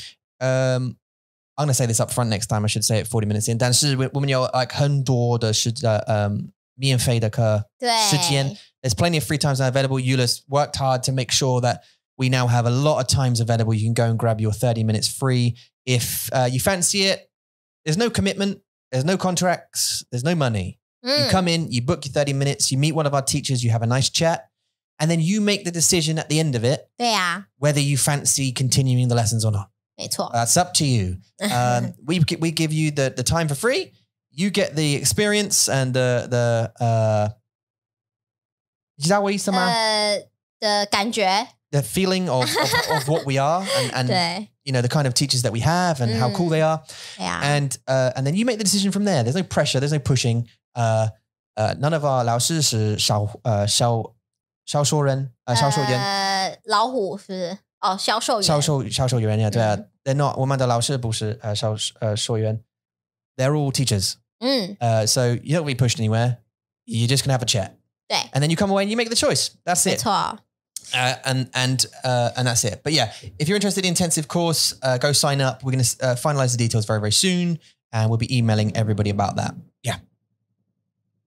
Um, I'm going to say this up front next time. I should say it forty minutes in. 但是我们有 like 很多的时呃 um 免费的课时间 There's plenty of free times now available. Euless worked hard to make sure that we now have a lot of times available. You can go and grab your thirty minutes free. If uh, you fancy it, there's no commitment. There's no contracts. There's no money. Mm. You come in, you book your thirty minutes, you meet one of our teachers, you have a nice chat, and then you make the decision at the end of it 对啊 whether you fancy continuing the lessons or not. 没错 That's up to you. Um, we we give you the the time for free. You get the experience and the the uh, 你知道我意思吗？ 呃的感觉 The feeling of of, of what we are and and you know the kind of teachers that we have and mm. how cool they are. Yeah. And uh, and then you make the decision from there. There's no pressure. There's no pushing. Uh, uh, none of our 老师是小呃销销售人呃销售员。 呃，老虎是。哦，销售员， 销售销售员呀，对啊 ，They're not 我们的老师不是呃销呃售员 ，They're all teachers. 嗯，呃、uh, ，So you don't be pushed anywhere. You're just gonna have a chat. 对 ，And then you come away and you make the choice. That's it. 没错。 Uh, and and uh, and that's it. But yeah, if you're interested in intensive course, uh, go sign up. We're going to uh, finalize the details very very soon, and we'll be emailing everybody about that. Yeah.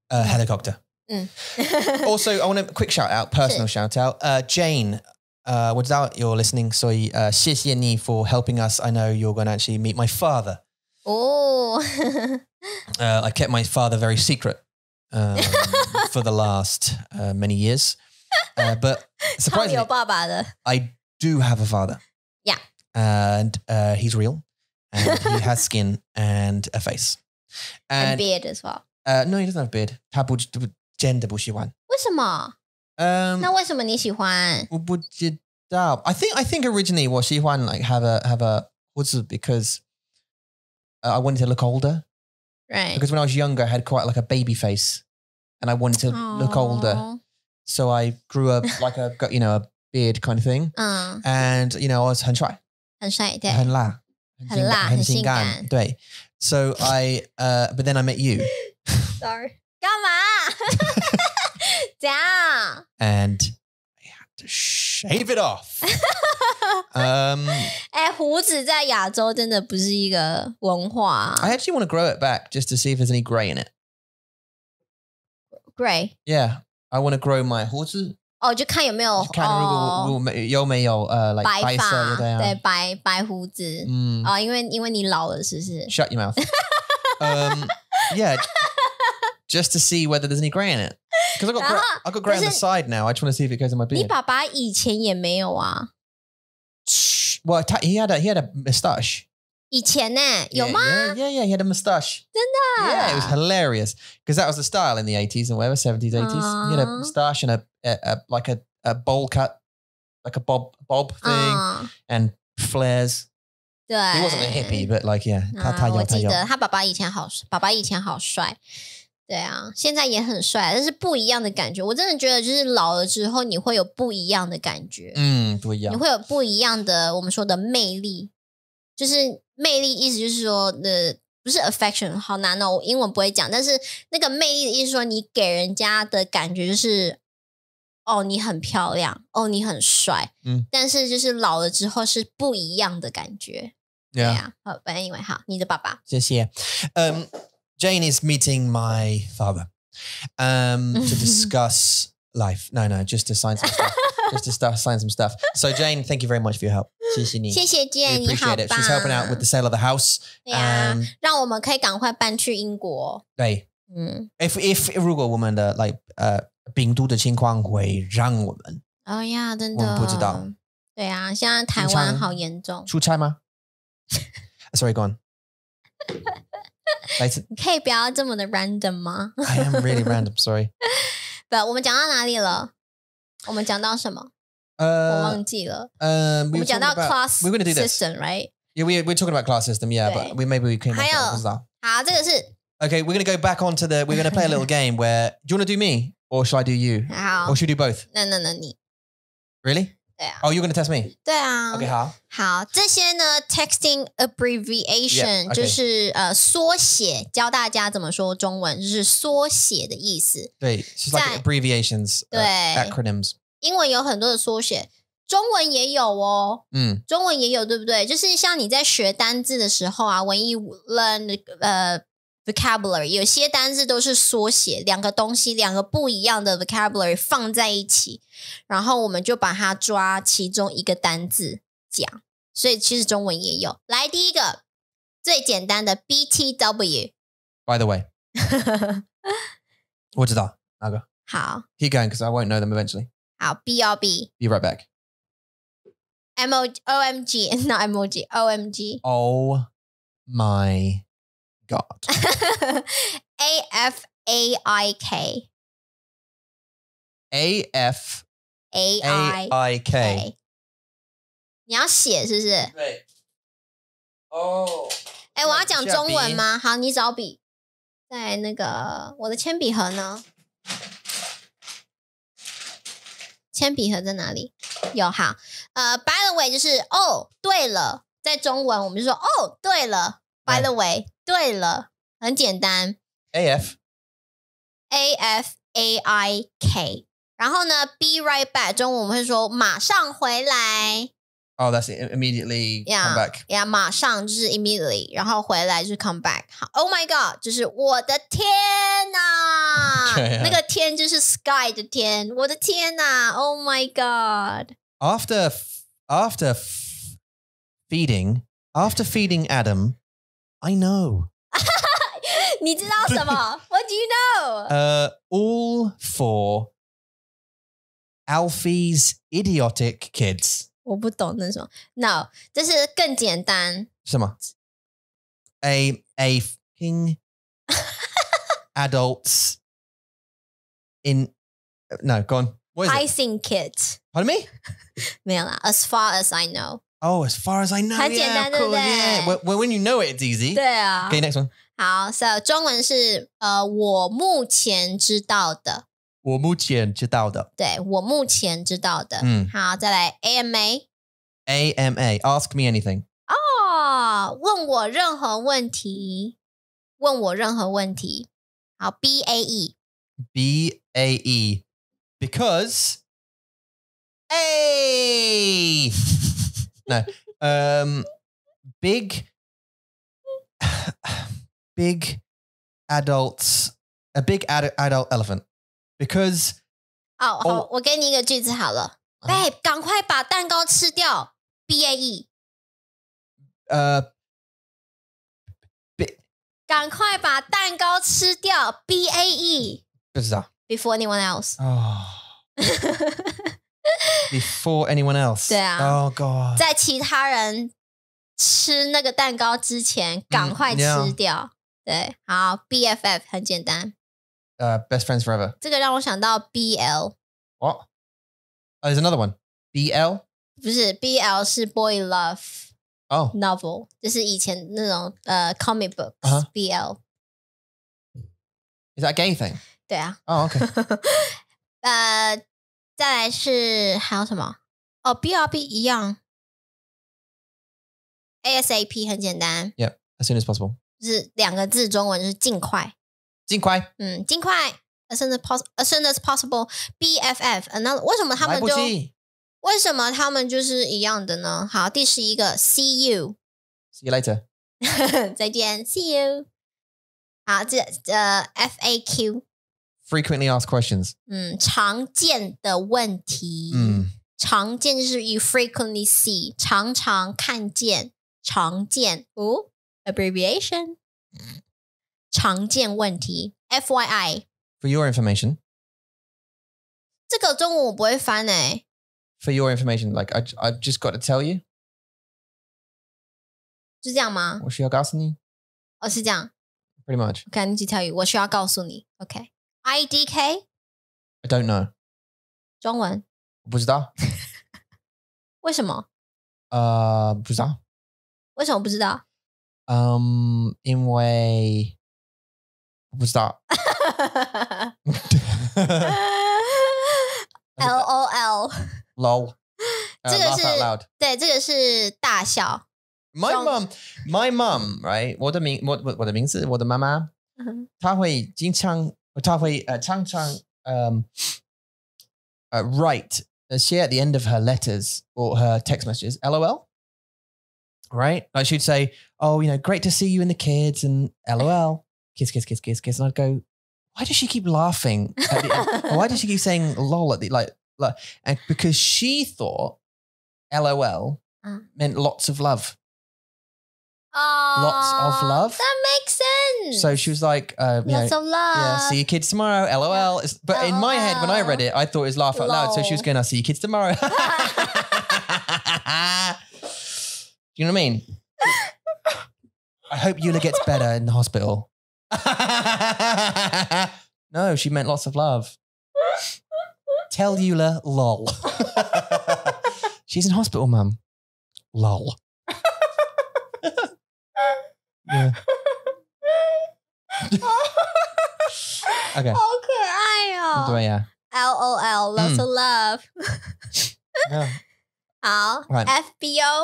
Uh, helicopter. Mm. Also, I want a quick shout out, personal shout out. Uh, Jane, uh, 我知道 you're listening, 所以 uh, 谢谢你 for helping us. I know you're going to actually meet my father. Oh. uh, I kept my father very secret um, for the last uh, many years. Uh, but surprisingly, I do have a father. Yeah. And uh, he's real. And he has skin and a face. And, and beard as well. Uh, no, he doesn't have a beard. 他不真的不喜欢。 为什么？ Um, 那为什么你喜欢？ 我不知道。I think I think originally 我喜欢 like have a have a 胡子 because uh, I wanted to look older. Right. Because when I was younger, I had quite like a baby face, and I wanted to Aww. look older. So I grew up like a you know a beard kind of thing. 嗯。 And you know I was 很帅。 很帅，对。 很辣。 很辣，很性感。 对。So I uh, but then I met you. Sorry. 干嘛？怎样 And I had to shave it off. um, 哎，胡子在亚洲真的不是一个文化。 I actually want to grow it back just to see if there's any grey in it. Grey? Yeah, I want to grow my 胡子。 哦，就看有没有看如果有没有呃 like 白发， 对对，白白胡子。嗯，哦，因为因为你老了，是不是 ？Shut your mouth. um, yeah. Just to see whether there's any grey in it. Because I got grey, I got grey on the side now. I just want to see if it goes in my beard. 你爸爸以前也没有啊 Well, he had a he had a moustache. 以前呢，有吗 Yeah, yeah, yeah. He had a moustache. 真的 Yeah, it was hilarious because that was the style in the eighties and whatever, seventies, eighties. He had a moustache and a, a, a like a, a bowl cut, like a bob bob thing, and flares. 对 He wasn't a hippie, but like yeah. 他他有我记得他爸爸以前好，爸爸以前好帅。对啊，现在也很帅，但是不一样的感觉。我真的觉得，就是老了之后，你会有不一样的感觉。 嗯，不一样。 你会有不一样的，我们说的魅力，就是魅力，意思就是说的，不是 affection， 好难哦，我英文不会讲，但是那个魅力的意思说，你给人家的感觉就是，哦，你很漂亮，哦，你很帅，嗯，但是就是老了之后是不一样的感觉。对啊，好 ，But anyway，好，你的爸爸， 谢谢，嗯。Jane is meeting my father um, to discuss life. No, no, just to sign some stuff. Just to stuff, sign some stuff. So, Jane, thank you very much for your help. 谢谢你。 谢谢 Jane， we appreciate it. She's helping out with the sale of the house. 对啊， um, 让我们可以赶快搬去英国。 对，嗯 ，if if 如果我们的 like 呃病毒的情况会让我们， 哦呀，真的， 我们不知道。 对啊，现在台湾好严重。 出差吗？Sorry, go on. 你可以不要这么的 random 吗 I am really random, sorry. 不，我们讲到哪里了？我们讲到什么？ 呃， 我忘记了。 呃， 我们讲到 class we're going to do this. system, right? Yeah, we we're talking about class system, yeah, but we maybe we came. 还有，好，这个是 Okay, we're going to go back onto the. We're going to play a little game where do you want to do me or should I do you? 好 Or should we do both? No, no, no, 你 Really? 对啊。 Oh, you're going to test me? 对啊。 Okay, 好。 好，这些呢 ，texting abbreviation、yeah, okay. 就是呃缩写，教大家怎么说中文，就是缩写的意思。 对，是 like abbreviations. 对、 uh, ，acronyms. 英文有很多的缩写，中文也有哦。嗯，中文也有，对不对？就是像你在学单字的时候啊 ，when you learn 呃、uh, vocabulary， 有些单字都是缩写，两个东西，两个不一样的 vocabulary 放在一起。然后我们就把它抓其中一个单字讲，所以其实中文也有。来，第一个最简单的 B T W。By the way， 我知道哪个。 好 ，Keep going because I won't know them eventually。 好 ，B R B。Be right back。 M O O M G not emoji O M G。 Oh my God。 A F A I K。A F。A I K， 你要写是不是？ 对。哦。 哎，我要讲中文吗？好，你找笔，在那个我的铅笔盒呢？铅笔盒在哪里？有，好。呃 ，by the way， 就是哦，对了，在中文我们就说哦，对了 ，by the way， 对了，很简单。 A F。A F A I K。然后呢 ，be right back， 中文我们会说马上回来。 Oh, that's it. Immediately yeah, come back. Yeah, 马上就是 immediately， 然后回来就是 come back。好 ，Oh my god， 就是我的天哪， 对啊， 那个天就是 sky 的天，我的天哪 ，Oh my god。 After after feeding after feeding Adam, I know. 你知道什么 ？What do you know? Uh, all for Alfie's idiotic kids. 我不懂那是什么 ？No， 这是更简单。 什么 ？A a fucking adults in no, go on. What is it? Icing kit Pardon me? 没有啦 ，As far as I know。 Oh, as far as I know, 很简 yeah, 单， of 对不 course, 对？ yeah. Well, well, when you know it, it's easy. 对啊。 Okay, next one. 好 ，So 中文是呃，我目前知道的。 我目前知道的。 对，我目前知道的。 嗯， 好，再来 A M A。 A M A, ask me anything. 哦，问我任何问题，问我任何问题。好 ，B A E。 B A E, because A no um big big adults a big ad, adult elephant because 哦，好，我给你一个句子好了。Babe， 赶快把蛋糕吃掉。B A E。 uh 赶快把蛋糕吃掉。B A E。 不知道 Before anyone else。 oh before anyone else. 对啊 Oh god. 在其他人吃那个蛋糕之前，赶快吃掉。对，好 ，B F F 很简单。 Uh, best friends forever. 这个让我想到 B L。 What? Oh, there's another one. B L? 不是 B L 是 boy love Oh. novel， 就是以前那种呃 comic books、uh-huh. B L。 Is that a gay thing? 对啊。 Oh, okay. 呃，再来是还有什么？哦 ，B R B 一样。A S A P 很简单。 Yep, as soon as possible. 就是两个字，中文就是尽快。 尽快。 嗯，尽快。As soon as possible. As soon as possible. B F F. 那为什么他们就为什么他们就是一样的呢？好，第十一个 See you. See you later. 再见 See you. 好，这呃 F A Q. Frequently asked questions. 嗯，常见的问题。 嗯， 常见就是 you frequently see， 常常看见，常见哦 abbreviation。常见问题 F Y I。 For your information. 这个中文我不会翻诶、欸。 For your information, like I, I've just got to tell you. 是这样吗？ 我需要告诉你。 哦，是这样。 Pretty much. Okay, I need to tell you. 我需要告诉你。Okay. I D K. I don't know. 中文。 我不知道。 为什么？ 呃，不知道。 为什么不知道？ 嗯，因为我不知道。 L O L Lol. 这个是对，这个是大笑。 My mom, my mom, right? 我的名，我我我的名字，我的妈妈，她会经常，她会呃常常嗯呃 write, she at the end of her letters or her text messages, L O L, right? Like she'd say, oh, you know, great to see you and the kids, and L O L, kiss, kiss, kiss, kiss, kiss, and I'd go, why does she keep laughing at the end? Why does she keep saying lol at the like like? And because she thought L O L uh. meant lots of love. Aww, lots of love. That makes sense. So she was like, uh, you lots know, of love. Yeah, see you kids tomorrow. L O L. It's, but L O L. in my head, when I read it, I thought it was laugh out loud. So she was going, I'll see you kids tomorrow. Do you know what I mean? I hope Eula gets better in the hospital. No, she meant lots of love. Tell Eula, lol. She's in hospital, mum. Lol. Yeah. Okay. 好可爱哦。 对呀。 L O L, lots、嗯、of love 。好 right. F B O.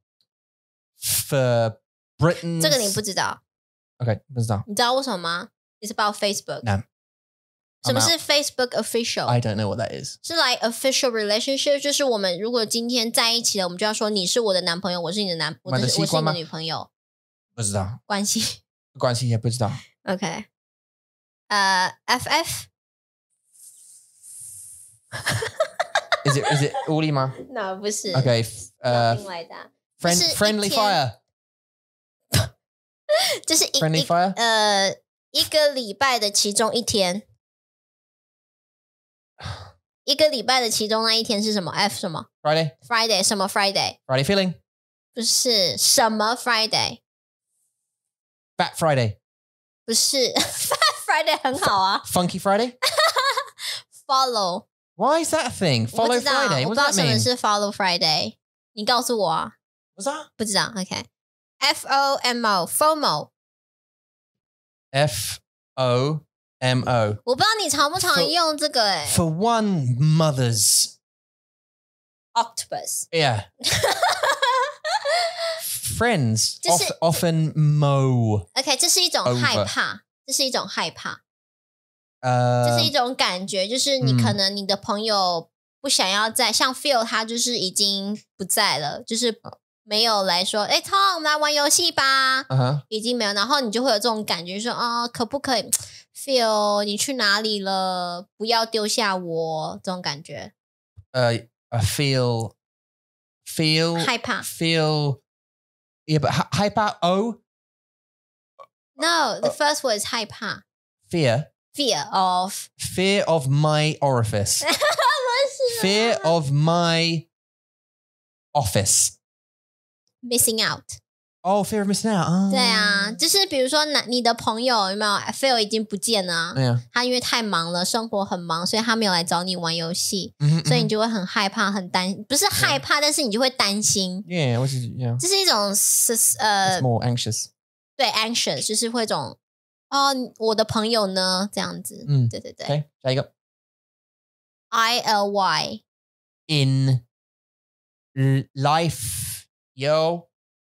For Britain. 这个你不知道。 Okay, 不知道。 你知道为什么吗？It's about Facebook. No. 什么是 Facebook official？ I don't know what that is. 是 like official relationship， 就是我们如果今天在一起了，我们就要说你是我的男朋友，我是你的男，我的我是你的女朋友。 不知道关系关系也不知道。 OK， 呃、uh, ，F F Is it is it 乌力吗 ？No， 不是。 OK， 呃、uh, like that. Friend, friendly fire 这是一 friendly fire 呃一个礼拜的其中一天，一个礼拜的其中那一天是什么 ？F 什么 ？Friday Friday 什么 Friday Friday feeling 不是什么 Friday Fat Friday 不是Fat Friday 很好啊 Funky Friday Follow Why is that a thing? Follow Friday? 我不知道什么是 Follow Friday， 你告诉我啊。 What's that? 不知道 OK F O M O FOMO F O M O 我不知道你常不常用这个诶 For one mother's Octopus Yeah Friends 就是 often mow OK 这是一种 over 害怕这是一种害怕呃， 这是一种感觉，就是你可能你的朋友不想要在，像 Phil 他就是已经不在了，就是没有来说，哎 ，Tom 我们来玩游戏吧， uh-huh. 已经没有，然后你就会有这种感觉，说哦，可不可以 ，Phil 你去哪里了？不要丢下我，这种感觉。 呃、uh, feel feel 害怕 feel yeah but 害怕 O No the first word is 害怕 fear fear of fear of my orifice fear of my office missing out oh fear of missing out 哦对啊就是比如说你的朋友有没有 Phil 已经不见了、啊 yeah. 他因为太忙了生活很忙所以他没有来找你玩游戏、 mm-hmm, 所以你就会很害怕很担不是害怕、yeah. 但是你就会担心 yeah, which is, yeah. 这是一种呃 It's more anxious 对 anxious 就是会一种哦我的朋友呢这样子、嗯、对对对 OK 下一个 I L Y in life yo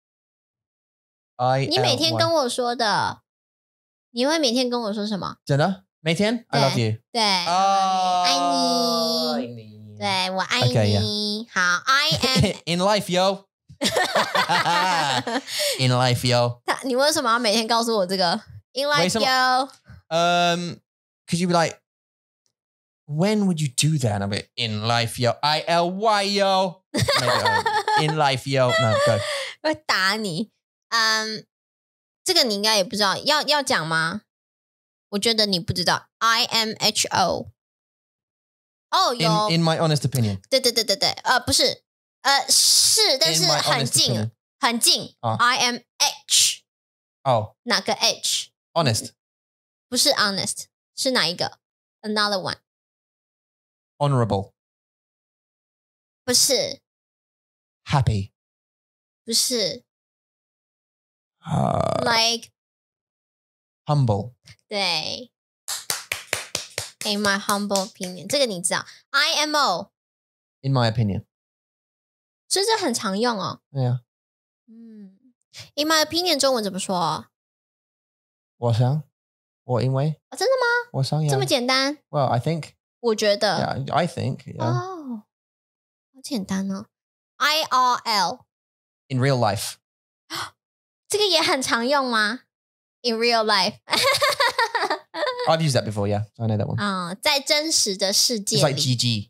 I 你每天跟我说的你会每天跟我说什么真的每天 I love you 对、oh, 爱你爱你对我爱你、okay, yeah. 好 I am in life yo in life yo 你为什么要每天告诉我这个 in life yo um could you be like when would you do that and I'll be in life yo I L Y yo Maybe, in life yo no go 会打你嗯、um, 这个你应该也不知道要要讲吗我觉得你不知道 I M H O 哦、oh, 有 in, in my honest opinion 对对对对对呃不是呃是但是很近很近、oh. I M H 哦、oh. 哪个 H honest 不是 honest 是哪一个 another one honorable 不是 happy 不是、 uh, like humble 对 in my humble opinion 这个你知道 I M O in my opinion 所以这很常用哦对啊嗯 in my opinion 中文怎么说我想我因为、 哦、真的吗我想这么简单 well I think 我觉得 yeah, I think yeah. 哦好简单哦 I R L in real life 这个也很常用吗 in real life I've used that before yeah I know that one 嗯在真实的世界里 It's like G G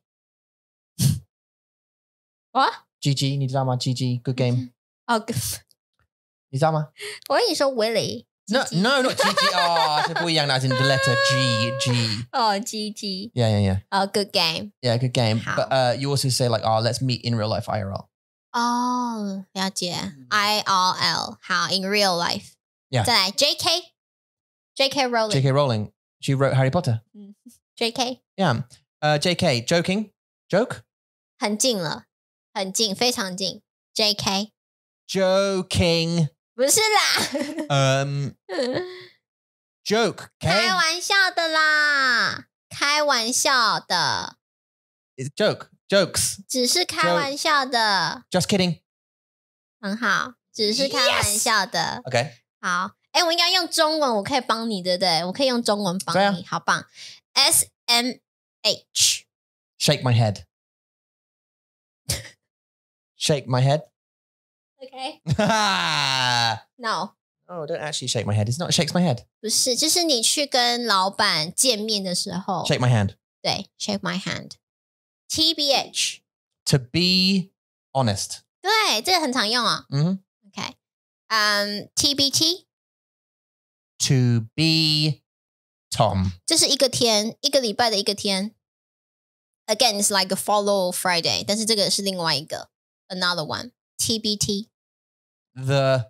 What? G G 你知道吗 G G good game 哦、oh, 你知道吗我跟你说 Willy No, no, not G G. Oh, 是不一样的 as in the letter G, G. Oh, G G. Yeah, yeah, yeah. Oh, good game. Yeah, good game. How? But uh, you also say like, oh, let's meet in real life I R L. Oh, 了解 I R L. 好 in real life. Yeah. 再来 J K. J K Rowling. J K Rowling. She wrote Harry Potter. J K. Yeah. Uh, J K. Joking. Joke. 很近了，很近，非常近。J K. Joking. 不是啦， 嗯、um, ，joke， 开玩笑的啦，开玩笑的 ，It's joke, jokes， 只是开玩笑的 ，Just kidding， 很好，只是开玩笑的 ，OK， 好，哎，我应该用中文，我可以帮你，对不对？我可以用中文帮你，好棒 ，S M H. Shake my head. Shake my head. Okay. No. No. Oh, don't actually shake my head. It's not shakes my head. 不是，就是你去跟老板见面的时候 Shake my hand. 对 shake my hand. T B H. To be honest. 对，这个很常用啊。 嗯哼 OK. Um, T B T. To be Tom. 这是一个天，一个礼拜的一个天。Again, it's like a follow Friday. 但是这个是另外一个 another one. T B T. The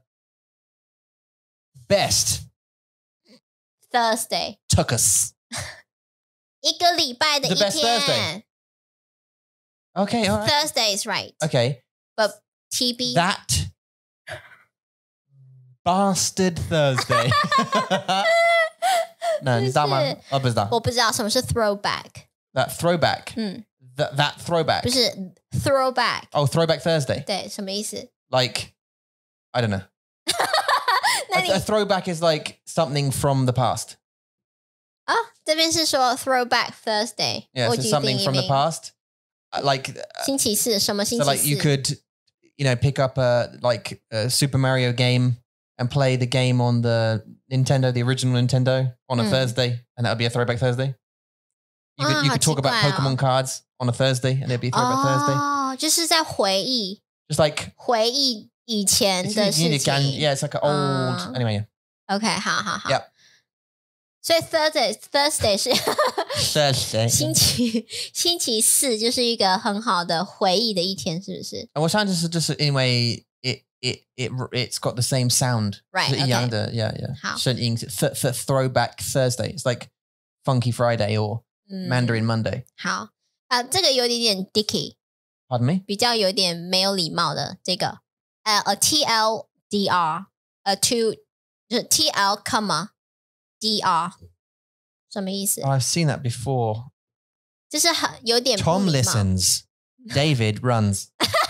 best Thursday. took us. 一个礼拜的一 The best 天。 Thursday. Okay, all right. Thursday is right. Okay. But T B. That bastard Thursday. No, 你知道吗？哦，不知道。 我不知道什么是 throwback. That throwback. 嗯 That, that throwback. 不是 throwback. Oh, throwback Thursday. 对，什么意思？ Like, I don't know. 那 A, 你 a throwback is like something from the past. 啊，这边是说 throwback Thursday. Yeah, What so do you something think you from the mean? past. Uh, Like, uh, 星期四，什么星 so 期 like you 四？ could, you know, pick up a like a Super Mario game and play the game on the Nintendo, the original Nintendo, on a Mm. Thursday, and that would be a throwback Thursday. You could, Ah, you could talk about 好奇怪哦。 Pokemon cards on a Thursday, and it'd be a throwback Thursday. 哦，就是在回忆 Just like 回忆以前 it's, 的 you 事 need 情。 a gan- yeah, it's like an old. Ah. Anyway, yeah. OK，好好好。 Yep. 所以 Thursday Thursday 是 Thursday. 星期星期四，就是一个很好的回忆的一天，是不是？ And what sound is just anyway, it it it it's got the same sound. Right, 是一样 okay. 的 yeah, yeah. 好。 顺应 th- th- throwback Thursday. It's like Funky Friday or 嗯 Mandarin Monday. 好啊、这个有点点 dicky， Pardon me? 比较有点没有礼貌的这个，呃呃 T L D R， 呃 to 就是 T L comma D R， 什么意思？ Oh, I've seen that before. 就是很有点不 Tom 礼貌 listens. David runs.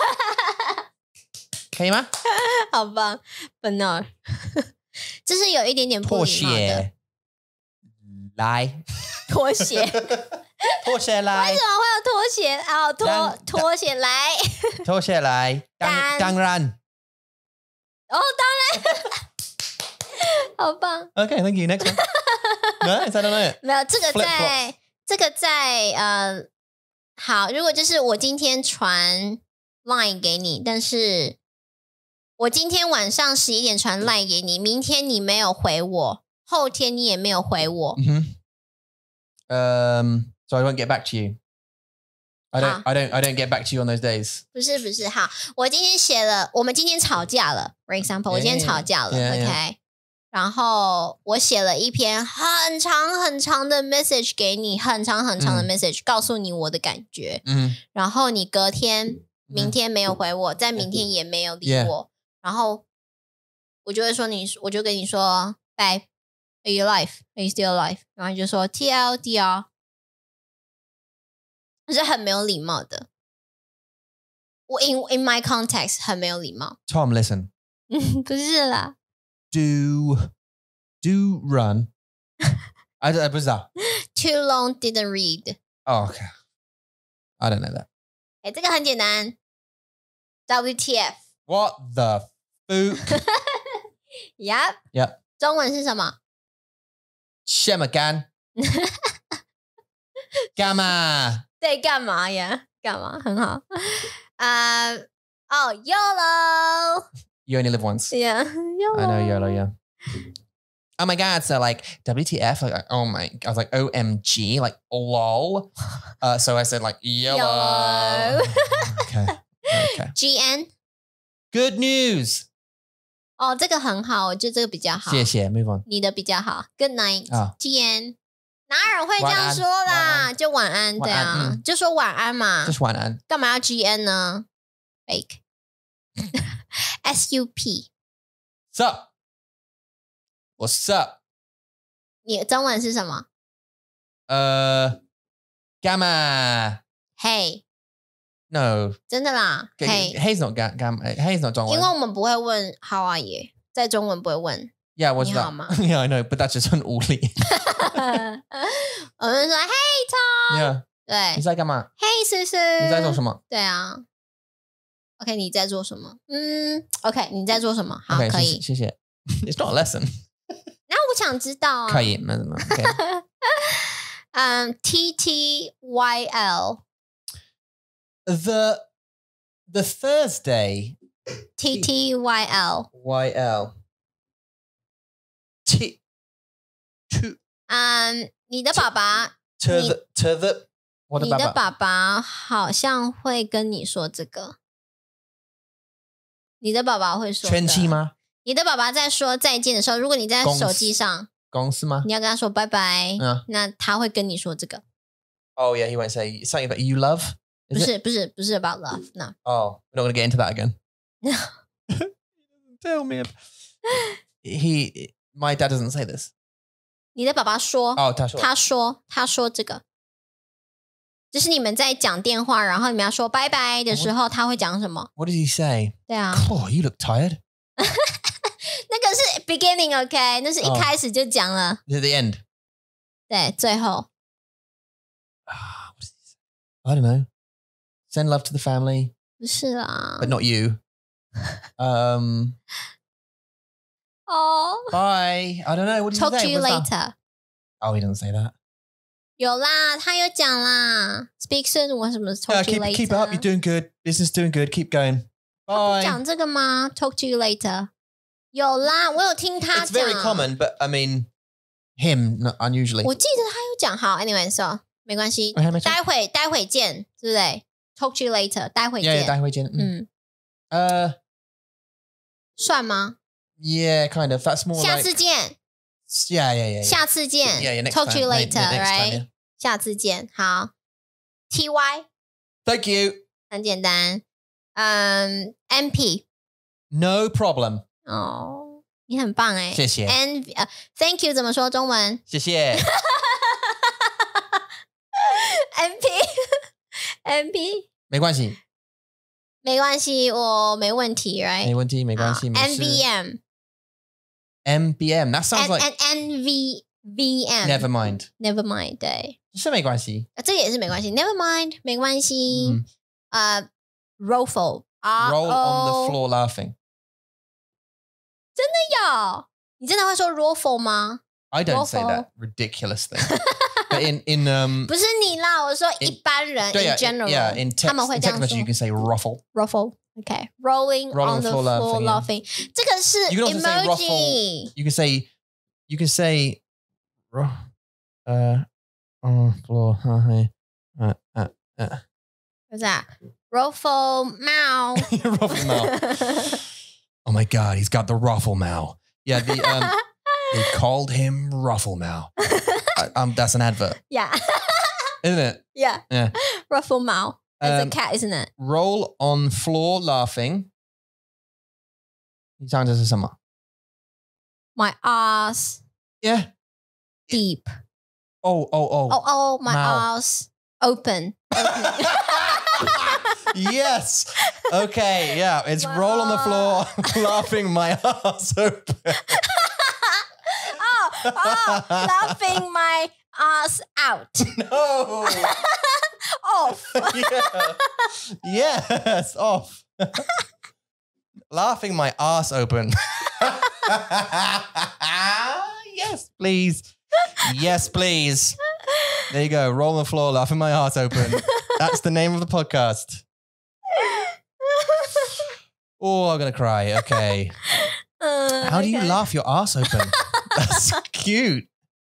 可以吗？ 好吧 ，But no， 这是有一点点不拖礼貌的鞋来， 拖鞋。 拖鞋来为什，么会有拖鞋？哦，拖当拖鞋来。 拖鞋来，当当当然。 哦，当然，好棒。 Okay, thank you. Next one. No, is that not it? 没有这个 Flip 在这个在呃，好，如果就是我今天传 Line 给你，但是我今天晚上十一点传 Line 给你，明天你没有回我，后天你也没有回我， Mm-hmm. Um, so I won't get back to you. I don't. Ah. I don't. I don't get back to you on those days. 不是不是，好，我今天写了，我们今天吵架了 ，for example，我今天吵架了 Yeah, yeah. ，OK，然后我写了一篇很长很长的 message 给你，很长很长的嗯 message，、告诉你我的感觉， Mm-hmm. 然后你隔天、明嗯天没有回我，在明天也没有理 Yeah. 我，然后我就会说你，我就跟你说 ，Babe，Are you alive? Are you still alive? 然后你就说 T L D R， 是很没有礼貌的。我 in in my context 很没有礼貌， Tom, listen. 不是啦 Do do run. I don't. 不知道。 ，too long didn't read。 Oh, okay. I don't know that. 哎，这个很简单 ，W T F。 What the fuck? Yep， Yep. 中文是什么？ Shemagan. Gamma. 对，干嘛呀？干嘛？很好。啊、哦 ，YOLO。 You only live once. Yeah, YOLO. I know YOLO, yeah. Oh my God. So like W T F, like, oh my, I was like, O M G, like lol. Uh, so I said like YOLO. YOLO. Okay. Okay. G N。 Good news. 哦，这个很好，我觉得这个比较好。 谢谢 Move on. 你的比较好。Good night，、 啊 G N。哪有会这样说啦？就晚安，对晚安啊， 嗯就说晚安嘛。 Just one and 干嘛要 G N 呢 ？Fake。S U P， Sup? What's up? 你中文是什么 Uh, Gamma. ？Hey， No. 真的啦。Hey， Hey's not ga- Gamma. Hey's not 中文。 因为我们不会问 How are you，在中文不会问。 Yeah, what's 你好吗 that? Yeah, I know, but that's just an 无理。 我们说 Hey Tom， Yeah， 对， 你在干嘛？ Hey 思思， 你在做什么？ 对啊 ，OK， 你在做什么？嗯 ，OK， 你在做什么？好， Okay, 可以。 谢谢。It's not a lesson. 那我想知道啊。 可以，那那 OK。 嗯 ，T T Y L The the Thursday T T Y L Y L T to 嗯，你的爸爸， to the to the 我的你爸爸的爸爸好像会跟你说这个。你的爸爸会说的全期吗？ 你的爸爸在说再见的时候，如果你在手机上， 公司吗？ 你要跟他说拜拜， 嗯那他会跟你说这个。 Oh yeah, he won't say something about you love. 不 Is 是 it? 不是不是 about love， no。 Oh, we're not going to get into that again. Tell me. He, my dad doesn't say this. 你的爸爸说， Oh, 他说他说他说这个，就是你们在讲电话，然后你们要说拜拜的时候，他会讲什么？ What does he say? 对啊， Oh, you look tired. 那个是 beginning，OK， 那是一开始就讲了， Is it the end? 对，最后 Ah, what does he say? I don't know. Send love to the family, 不是啦。 but not you. Um, 哦 bye. I don't know. What does he ，talk say? to you What's that? later。 Oh, he doesn't say that. 有啦，他有讲啦。Speak soon，我什么 Yeah, talk to you keep later？ keep it up. You're doing good. Business doing good. Keep going. 他不 Bye. 讲这个吗 ？Talk to you later。有啦，我有听他 It's 讲。 very common, but I mean, him not unusually. 我记得他有讲好，anyway，so 没关系， Okay, 没错。 待会待会见，对不对 ？Talk to you later， 待会 Yeah, yeah, 见。 待会见. Mm. 嗯， Uh, 算吗？ yeah, kind of. That's more 下 like 次见， yeah, yeah, yeah. yeah. 下次见 Yeah, yeah, next Talk to you time. later， Ne- next time, right？ yeah. 下次见，好。T Y Thank you. 很简单，嗯，M P No problem. 哦，你很棒哎， 谢谢。 N 呃，Thank you 怎么说中文谢谢。 ？M P M P 没关系， 没关系，我没问题，right？ 没问题，没关系，没事。 N V M M B M. That sounds N like N N V V M never mind. Never mind，对， 是没关系。 呃这个也是没关系，Never mind 没关系嗯。 呃 r o f l R Roll on the O floor laughing. 有，你真的会说 r o f l 吗？ I don't say Waffle. that ridiculous thing. But in in um 不是你啦，我说一般人 yeah, ，in general， yeah, in 他 text, 们会 in 这 text 样 message 说 you can say ruffle. ruffle，OK，rolling Rolling on the floor floor laughing, laughing，这个是 You can also say ruffle. emoji， You can say you can say ru- uh on floor. Uh, uh, uh, uh. 是不是啊 ？ruffle 猫 Ruffle mouth. Oh my god, he's got the ruffle mouth. Yeah, the um they called him Ruffle Mao. uh, um, that's an advert, Yeah. isn't it? Yeah. Yeah. Ruffle Mao. It's Um, a cat, isn't it? Roll on floor laughing. 你唱这是什么？ My ass Yeah. deep. Oh, oh, oh. Oh, oh, my Mao. ass open. Open. Yes. Okay. Yeah. It's My roll on the floor, laughing my ass open. oh, oh, laughing my ass out. No. Off. Yeah. Yes. Off. Laughing my ass open. Yes, please. Yes, please. There you go. Roll on the floor, laughing my ass open. That's the name of the podcast. Oh, I'm going to cry. Okay. Uh, How do you okay. laugh your ass open? That's cute.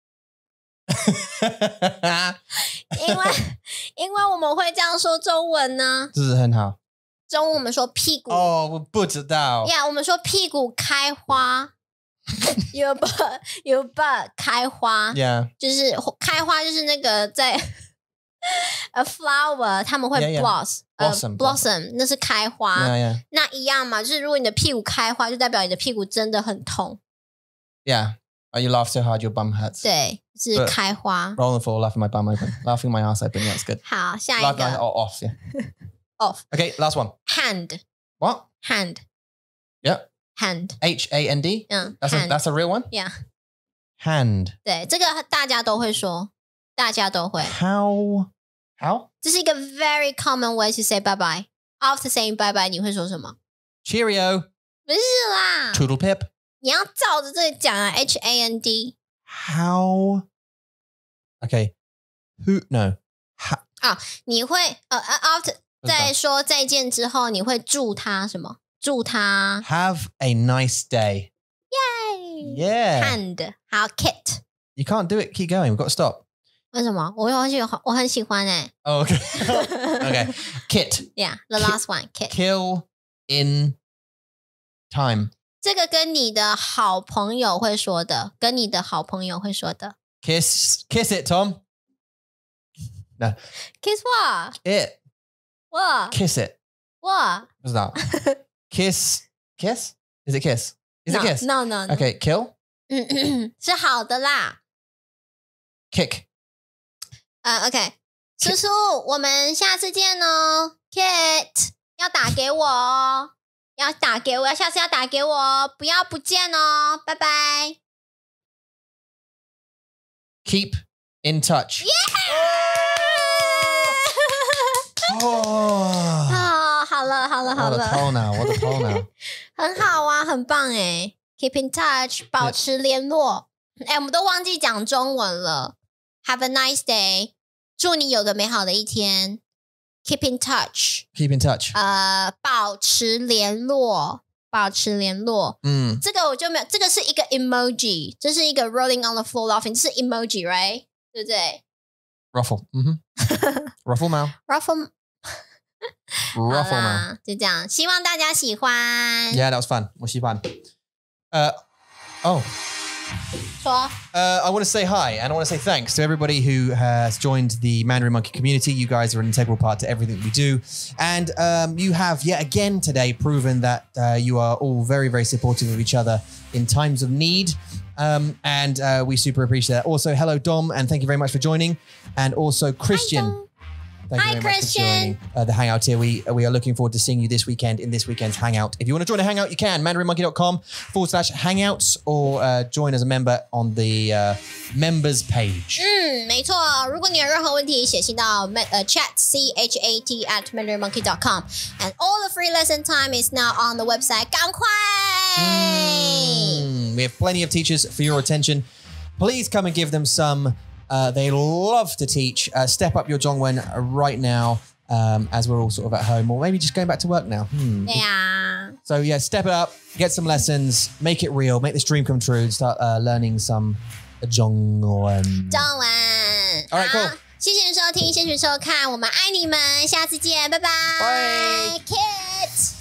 因为因为我们会这样说中文呢。 这是很好。 中文我们说屁股。 哦，我不知道。 Yeah， 我们说屁股开花。Your butt, your butt 开花。 Yeah. 就是开花，就是那个在 a flower， 他们会 Yeah, yeah. blossom， Blossom, blossom， 那是开花。 Yeah, yeah. 那一样嘛，就是如果你的屁股开花，就代表你的屁股真的很痛。 Yeah. Oh, you laugh so hard your bum hurts. 对，是 But- 开花。 Roll on the floor, laughing my bum open. Laughing my ass open. Yeah, that's good. 好，下一 Laugh my, 个 oh, off, yeah. off Okay, last one. hand What? hand Yeah. hand H A N D? 嗯 That's a, hand that's a real one? Yeah Hand. 对，这个大家都会说，大家都会。 How? How? 这是一个 very common way to say bye bye. After saying bye bye, 你会说什么？ Cheerio. 不是啦， Toodle pip. 你要照着这个讲啊 ，H A N D。 How? Okay. Who? No. Ha- 你会呃呃 after 在说再见之后，你会祝他什么？祝他 Have a nice day. Yay Yeah. hand 还有 kit。 You can't do it. Keep going. We've got to stop. 为什么？我很喜欢，我很喜欢哎、欸。 Oh, okay. Okay. Kit. Yeah, the last one, kit. Kill in time. 这个跟你的好朋友会说的，跟你的好朋友会说的。 Kiss. Kiss it, Tom. No. Kiss what? It. What? Kiss it. What? What's that? Kiss. Kiss? Is it kiss? Is no, it kiss? No, no, no. Okay. Kill. 嗯嗯，是好的啦。 Kick. 呃 ，OK， 叔叔，我们下次见哦。Kit 要打给我哦，要打给我，下次要打给我哦，不要不见哦，拜拜。 Keep in touch. Oh. 哦，好了好了好 What a 了， toll now. What a toll now. 很好啊，很棒哎。Keep in touch， 保持联络。哎，我们都忘记讲中文了。Have a nice day， 祝你有个美好的一天。Keep in touch， Keep in touch. 呃，保持联络，保持联络。 嗯， 这个我就没有，这个是一个 emoji， 这是一个 rolling on the floor laughing， 这是 emoji right， 对不对 Ruffle. Mm-hmm. ROFLMAO. ？Ruffle， ROFLMAO. 好啦，就这样，希望大家喜欢。 Yeah, that was fun. 我喜欢. Uh, oh. 说 Uh, I want to say hi and I want to say thanks to everybody who has joined the Mandarin Monkey community. You guys are an integral part to everything we do. And um, you have yet again today proven that uh, you are all very, very supportive of each other in times of need. Um, and uh, we super appreciate that. Also, hello, Dom, and thank you very much for joining. And also, Christian. Dom. Thank Hi, you very Christian. much for joining uh, the Hangout here. We, we are looking forward to seeing you this weekend in this weekend's Hangout. If you want to join a Hangout, you can. mandarinmonkey.com forward slash hangouts or uh, join as a member on the uh, members page. 嗯，没错。如果你有任何问题，写信到 uh, chat c h a t at mandarinmonkey dot com, and all the free lesson time is now on the website. 赶快！ Mm, we have plenty of teachers for your attention. Please come and give them some. Uh, they love to teach. Uh, step up your Zhongwen right now um, as we're all sort of at home, or maybe just going back to work now. Hmm. 对呀， So yeah, step it up, get some lessons, make it real, make this dream come true, and start uh, learning some Zhongwen. 中文。 All right, cool. 好，谢谢收听，谢谢收看，我们爱你们，下次见，拜拜。 Bye. Kids。